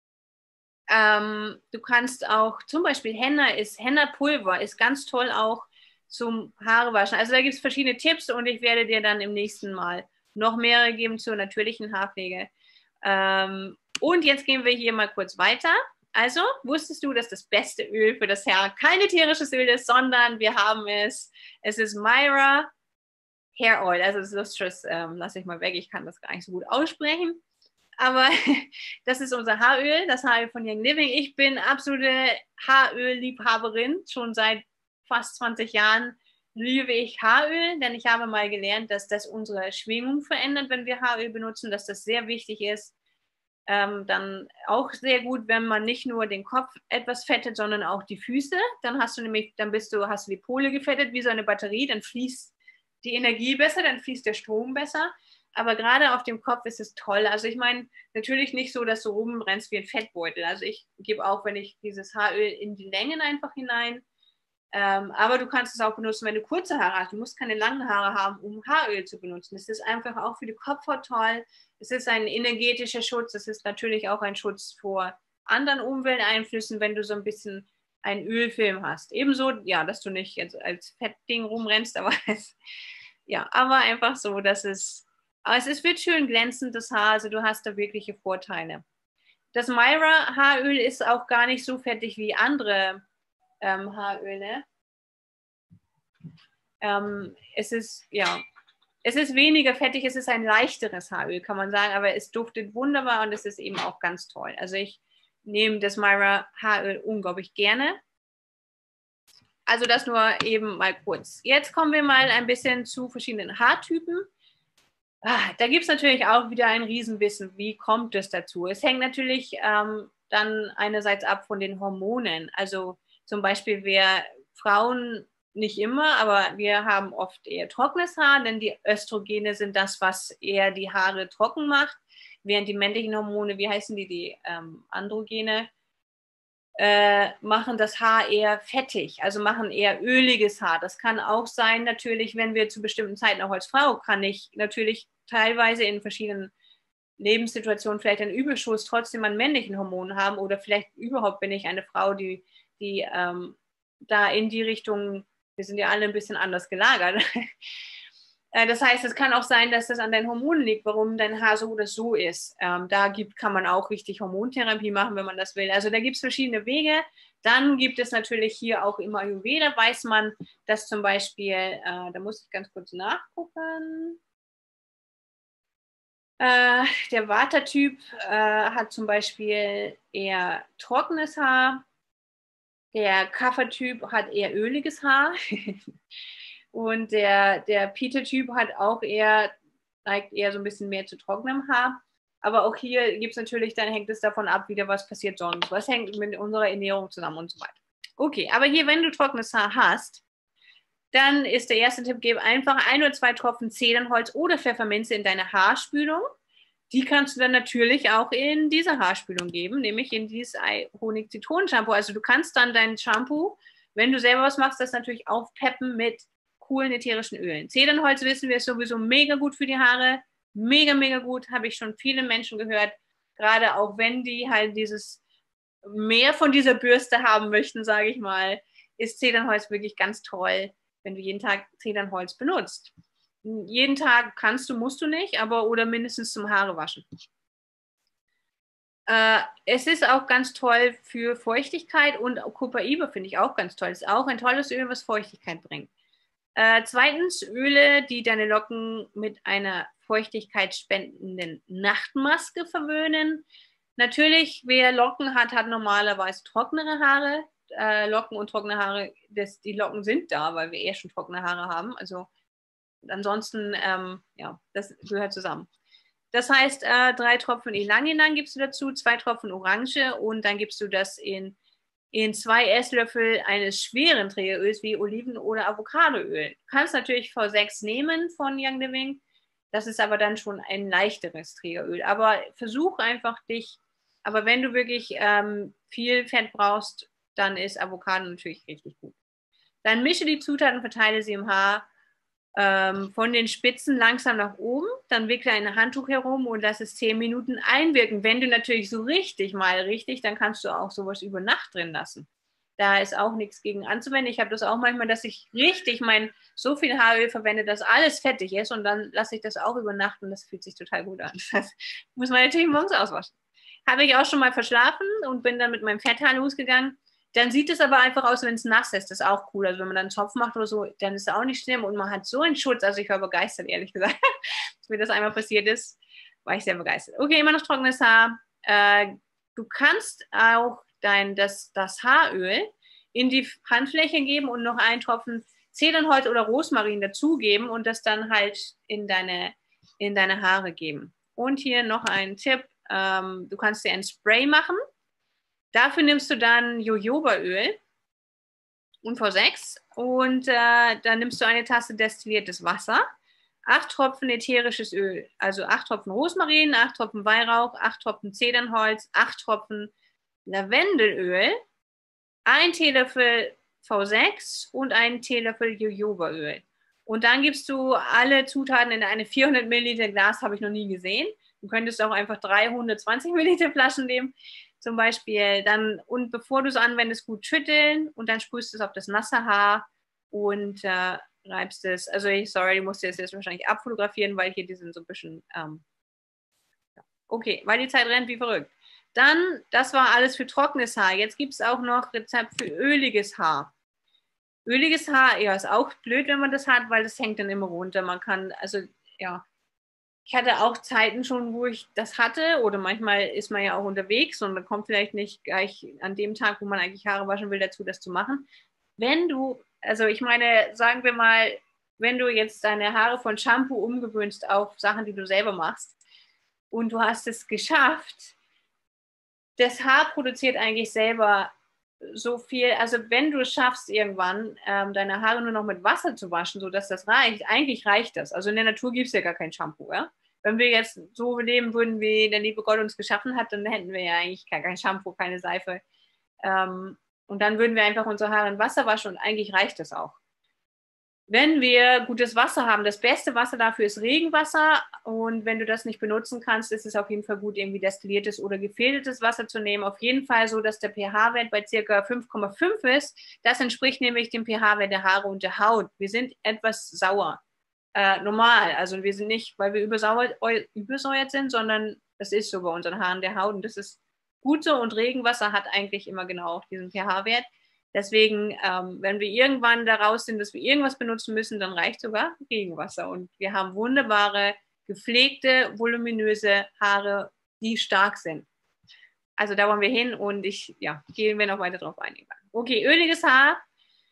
Ähm, du kannst auch, zum Beispiel Henna ist, Henna-Pulver ist ganz toll auch zum Haarewaschen. Also da gibt es verschiedene Tipps und ich werde dir dann im nächsten Mal noch mehrere geben zur natürlichen Haarpflege. Ähm, und jetzt gehen wir hier mal kurz weiter. Also, wusstest du, dass das beste Öl für das Haar kein tierisches Öl ist, sondern wir haben es, es ist Myra Hair Oil. Also das Lustrous, ähm, lasse ich mal weg, ich kann das gar nicht so gut aussprechen. Aber das ist unser Haaröl, das Haaröl von Young Living. Ich bin absolute Haaröl-Liebhaberin. Schon seit fast zwanzig Jahren liebe ich Haaröl, denn ich habe mal gelernt, dass das unsere Schwingung verändert, wenn wir Haaröl benutzen, dass das sehr wichtig ist. Ähm, dann auch sehr gut, wenn man nicht nur den Kopf etwas fettet, sondern auch die Füße. Dann hast du nämlich, dann bist du, hast du die Pole gefettet wie so eine Batterie, dann fließt die Energie besser, dann fließt der Strom besser. Aber gerade auf dem Kopf ist es toll. Also ich meine, natürlich nicht so, dass du rumrennst wie ein Fettbeutel. Also ich gebe auch, wenn ich dieses Haaröl in die Längen einfach hinein. Ähm, aber du kannst es auch benutzen, wenn du kurze Haare hast. Du musst keine langen Haare haben, um Haaröl zu benutzen. Es ist einfach auch für die Kopfhaut toll. Es ist ein energetischer Schutz. Es ist natürlich auch ein Schutz vor anderen Umwelteinflüssen, wenn du so ein bisschen einen Ölfilm hast. Ebenso, ja, dass du nicht jetzt als Fettding rumrennst, aber es, ja, aber einfach so, dass es, aber es ist, wird schön glänzend, das Haar. Also du hast da wirkliche Vorteile. Das Myra Haaröl ist auch gar nicht so fettig wie andere Ähm, Haaröle. Ähm, es ist, ja, es ist weniger fettig, es ist ein leichteres Haaröl, kann man sagen, aber es duftet wunderbar und es ist eben auch ganz toll. Also ich nehme das Myra Haaröl unglaublich gerne. Also das nur eben mal kurz. Jetzt kommen wir mal ein bisschen zu verschiedenen Haartypen. Ah, da gibt es natürlich auch wieder ein Riesenwissen. Wie kommt es dazu? Es hängt natürlich ähm, dann einerseits ab von den Hormonen. Also zum Beispiel, wer Frauen nicht immer, aber wir haben oft eher trockenes Haar, denn die Östrogene sind das, was eher die Haare trocken macht, während die männlichen Hormone, wie heißen die, die ähm, Androgene, äh, machen das Haar eher fettig, also machen eher öliges Haar. Das kann auch sein, natürlich, wenn wir zu bestimmten Zeiten, auch als Frau, kann ich natürlich teilweise in verschiedenen Lebenssituationen vielleicht einen Überschuss trotzdem an männlichen Hormonen haben oder vielleicht überhaupt bin ich eine Frau, die, die ähm, da in die Richtung, wir sind ja alle ein bisschen anders gelagert. Das heißt, es kann auch sein, dass das an deinen Hormonen liegt, warum dein Haar so oder so ist. Ähm, da gibt, kann man auch richtig Hormontherapie machen, wenn man das will. Also da gibt es verschiedene Wege. Dann gibt es natürlich hier auch im Ayurveda, weiß man, dass zum Beispiel, äh, da muss ich ganz kurz nachgucken, äh, der Vata-Typ äh, hat zum Beispiel eher trockenes Haar. Der Kapha-Typ hat eher öliges Haar. Und der, der Pitta-Typ hat auch eher, neigt eher so ein bisschen mehr zu trockenem Haar. Aber auch hier gibt es natürlich, dann hängt es davon ab, wieder was passiert sonst. Was hängt mit unserer Ernährung zusammen und so weiter. Okay, aber hier, wenn du trockenes Haar hast, dann ist der erste Tipp, gib einfach ein oder zwei Tropfen Zedernholz oder Pfefferminze in deine Haarspülung. Die kannst du dann natürlich auch in diese Haarspülung geben, nämlich in dieses Honig-Zitronen-Shampoo. Also du kannst dann dein Shampoo, wenn du selber was machst, das natürlich aufpeppen mit coolen ätherischen Ölen. Zedernholz, wissen wir, ist sowieso mega gut für die Haare. Mega, mega gut, habe ich schon viele Menschen gehört. Gerade auch wenn die halt dieses mehr von dieser Bürste haben möchten, sage ich mal, ist Zedernholz wirklich ganz toll, wenn du jeden Tag Zedernholz benutzt. jeden Tag kannst du, musst du nicht, aber oder mindestens zum Haare waschen. Äh, es ist auch ganz toll für Feuchtigkeit und Copaiba finde ich auch ganz toll. Es ist auch ein tolles Öl, was Feuchtigkeit bringt. Äh, zweitens, Öle, die deine Locken mit einer feuchtigkeitsspendenden Nachtmaske verwöhnen. Natürlich, wer Locken hat, hat normalerweise trocknere Haare. Äh, Locken und trockene Haare, das, die Locken sind da, weil wir eher schon trockene Haare haben. Also ansonsten, ähm, ja, das gehört zusammen. Das heißt, äh, drei Tropfen Ylang-Ylang gibst du dazu, zwei Tropfen Orange und dann gibst du das in, in zwei Esslöffel eines schweren Trägeröls wie Oliven- oder Avocadoöl. Du kannst natürlich V sechs nehmen von Young Living, das ist aber dann schon ein leichteres Trägeröl. Aber versuch einfach dich, aber wenn du wirklich ähm, viel Fett brauchst, dann ist Avocado natürlich richtig gut. Dann mische die Zutaten, verteile sie im Haar ähm, von den Spitzen langsam nach oben, dann wickle ein Handtuch herum und lass es zehn Minuten einwirken. Wenn du natürlich so richtig mal richtig, dann kannst du auch sowas über Nacht drin lassen. Da ist auch nichts gegen anzuwenden. Ich habe das auch manchmal, dass ich richtig mein so viel Haaröl verwende, dass alles fettig ist und dann lasse ich das auch über Nacht und das fühlt sich total gut an. Das muss man natürlich morgens auswaschen. Habe ich auch schon mal verschlafen und bin dann mit meinem Fetthaar losgegangen. Dann sieht es aber einfach aus, wenn es nass ist. Das ist auch cool. Also wenn man dann einen Zopf macht oder so, dann ist es auch nicht schlimm und man hat so einen Schutz. Also ich war begeistert, ehrlich gesagt. Als mir das einmal passiert ist, war ich sehr begeistert. Okay, immer noch trockenes Haar. Äh, du kannst auch dein, das, das Haaröl in die Handfläche geben und noch einen Tropfen Zedernholz oder Rosmarin dazugeben und das dann halt in deine, in deine Haare geben. Und hier noch ein Tipp. Ähm, du kannst dir ein Spray machen. Dafür nimmst du dann Jojobaöl und V sechs und äh, dann nimmst du eine Tasse destilliertes Wasser, acht Tropfen ätherisches Öl, also acht Tropfen Rosmarin, acht Tropfen Weihrauch, acht Tropfen Zedernholz, acht Tropfen Lavendelöl, ein Teelöffel V sechs und einen Teelöffel Jojobaöl. Und dann gibst du alle Zutaten in eine vierhundert Milliliter Glas, habe ich noch nie gesehen. Du könntest auch einfach dreihundertzwanzig Milliliter Flaschen nehmen. Zum Beispiel dann, und bevor du es anwendest, gut schütteln und dann sprühst du es auf das nasse Haar und äh, reibst es. Also, ich, sorry, du musst es jetzt wahrscheinlich abfotografieren, weil hier die sind so ein bisschen, ähm, okay, weil die Zeit rennt wie verrückt. Dann, das war alles für trockenes Haar. Jetzt gibt es auch noch Rezept für öliges Haar. Öliges Haar, ja, ist auch blöd, wenn man das hat, weil das hängt dann immer runter. Man kann, also, ja, ich hatte auch Zeiten schon, wo ich das hatte oder manchmal ist man ja auch unterwegs und man kommt vielleicht nicht gleich an dem Tag, wo man eigentlich Haare waschen will, dazu, das zu machen. Wenn du, also ich meine, sagen wir mal, wenn du jetzt deine Haare von Shampoo umgewöhnst auf Sachen, die du selber machst und du hast es geschafft, das Haar produziert eigentlich selber so viel, also wenn du es schaffst irgendwann, ähm, deine Haare nur noch mit Wasser zu waschen, sodass das reicht, eigentlich reicht das. Also in der Natur gibt es ja gar kein Shampoo, ja? Wenn wir jetzt so leben würden, wie der liebe Gott uns geschaffen hat, dann hätten wir ja eigentlich gar kein Shampoo, keine Seife. Ähm, und dann würden wir einfach unsere Haare in Wasser waschen und eigentlich reicht das auch. Wenn wir gutes Wasser haben, das beste Wasser dafür ist Regenwasser und wenn du das nicht benutzen kannst, ist es auf jeden Fall gut, irgendwie destilliertes oder gefiltertes Wasser zu nehmen. Auf jeden Fall so, dass der pH-Wert bei circa fünf Komma fünf ist. Das entspricht nämlich dem pH-Wert der Haare und der Haut. Wir sind etwas sauer. Äh, normal, also wir sind nicht, weil wir übersäuert, übersäuert sind, sondern das ist so bei unseren Haaren der Haut und das ist gut so und Regenwasser hat eigentlich immer genau diesen pH-Wert. Deswegen, ähm, wenn wir irgendwann daraus sind, dass wir irgendwas benutzen müssen, dann reicht sogar Regenwasser. Und wir haben wunderbare, gepflegte, voluminöse Haare, die stark sind. Also da wollen wir hin und ich, ja, gehen wir noch weiter drauf ein. Okay, öliges Haar.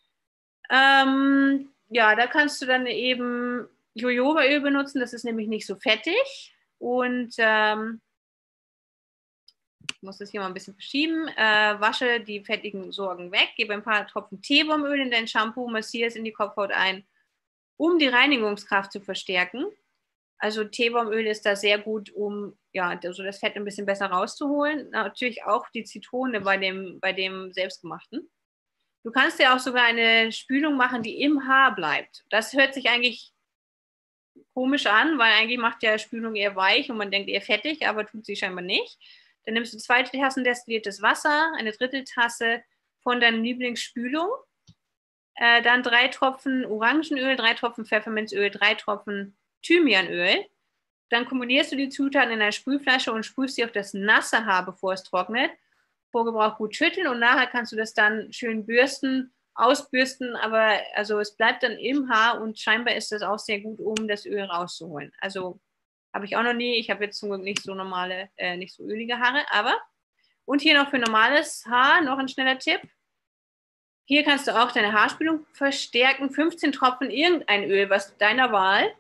Ähm, ja, da kannst du dann eben Jojobaöl benutzen, das ist nämlich nicht so fettig. Und ähm, ich muss das hier mal ein bisschen verschieben. Äh, wasche die fettigen Sorgen weg, gebe ein paar Tropfen Teebaumöl in dein Shampoo, massiere es in die Kopfhaut ein, um die Reinigungskraft zu verstärken. Also Teebaumöl ist da sehr gut, um ja, also das Fett ein bisschen besser rauszuholen. Natürlich auch die Zitrone bei dem, bei dem selbstgemachten. Du kannst dir auch sogar eine Spülung machen, die im Haar bleibt. Das hört sich eigentlich komisch an, weil eigentlich macht ja Spülung eher weich und man denkt eher fettig, aber tut sie scheinbar nicht. Dann nimmst du zwei Tassen destilliertes Wasser, eine Dritteltasse von deiner Lieblingsspülung, Äh, dann drei Tropfen Orangenöl, drei Tropfen Pfefferminzöl, drei Tropfen Thymianöl. Dann kombinierst du die Zutaten in einer Sprühflasche und sprühst sie auf das nasse Haar, bevor es trocknet. Vor Gebrauch gut schütteln und nachher kannst du das dann schön bürsten, ausbürsten, aber also es bleibt dann im Haar und scheinbar ist das auch sehr gut, um das Öl rauszuholen. Also habe ich auch noch nie, ich habe jetzt zum Glück nicht so normale, äh, nicht so ölige Haare, aber und hier noch für normales Haar noch ein schneller Tipp. Hier kannst du auch deine Haarspülung verstärken, fünfzehn Tropfen irgendein Öl, was deiner Wahl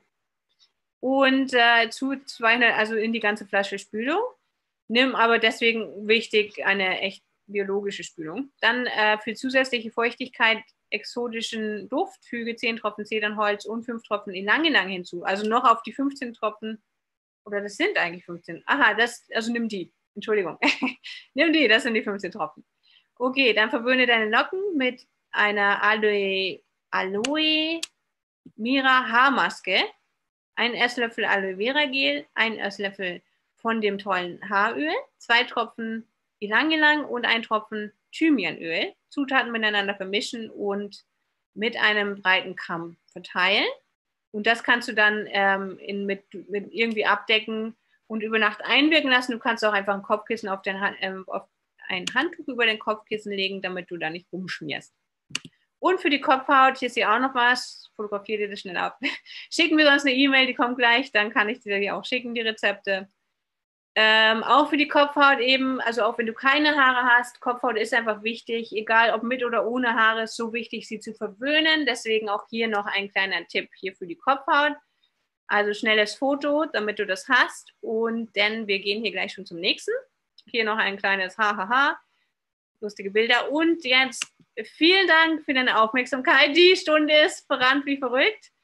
und äh, zu zweihundert, also in die ganze Flasche Spülung. Nimm aber deswegen wichtig eine echt biologische Spülung. Dann äh, für zusätzliche Feuchtigkeit exotischen Duft füge zehn Tropfen Zedernholz und fünf Tropfen Ylang-Ylang hinzu. Also noch auf die fünfzehn Tropfen, oder das sind eigentlich fünfzehn. Aha, das, also nimm die. Entschuldigung. Nimm die, das sind die fünfzehn Tropfen. Okay, dann verwöhne deine Locken mit einer Aloe, Aloe Mira Haarmaske. Ein Esslöffel Aloe Vera Gel, ein Esslöffel von dem tollen Haaröl, zwei Tropfen Ylang-Ylang und ein Tropfen Thymianöl. Zutaten miteinander vermischen und mit einem breiten Kamm verteilen. Und das kannst du dann ähm, in, mit, mit irgendwie abdecken und über Nacht einwirken lassen. Du kannst auch einfach ein Kopfkissen auf, den, ähm, auf ein Handtuch über den Kopfkissen legen, damit du da nicht rumschmierst. Und für die Kopfhaut, hier ist ja auch noch was, fotografiere dir das schnell ab. Schicken wir uns eine E-Mail, die kommt gleich, dann kann ich dir hier auch schicken, die Rezepte. Ähm, auch für die Kopfhaut eben, also auch wenn du keine Haare hast, Kopfhaut ist einfach wichtig, egal ob mit oder ohne Haare, ist so wichtig, sie zu verwöhnen. Deswegen auch hier noch ein kleiner Tipp hier für die Kopfhaut. Also schnelles Foto, damit du das hast. Und dann, wir gehen hier gleich schon zum nächsten. Hier noch ein kleines Hahaha, lustige Bilder. Und jetzt vielen Dank für deine Aufmerksamkeit. Die Stunde ist verrannt wie verrückt.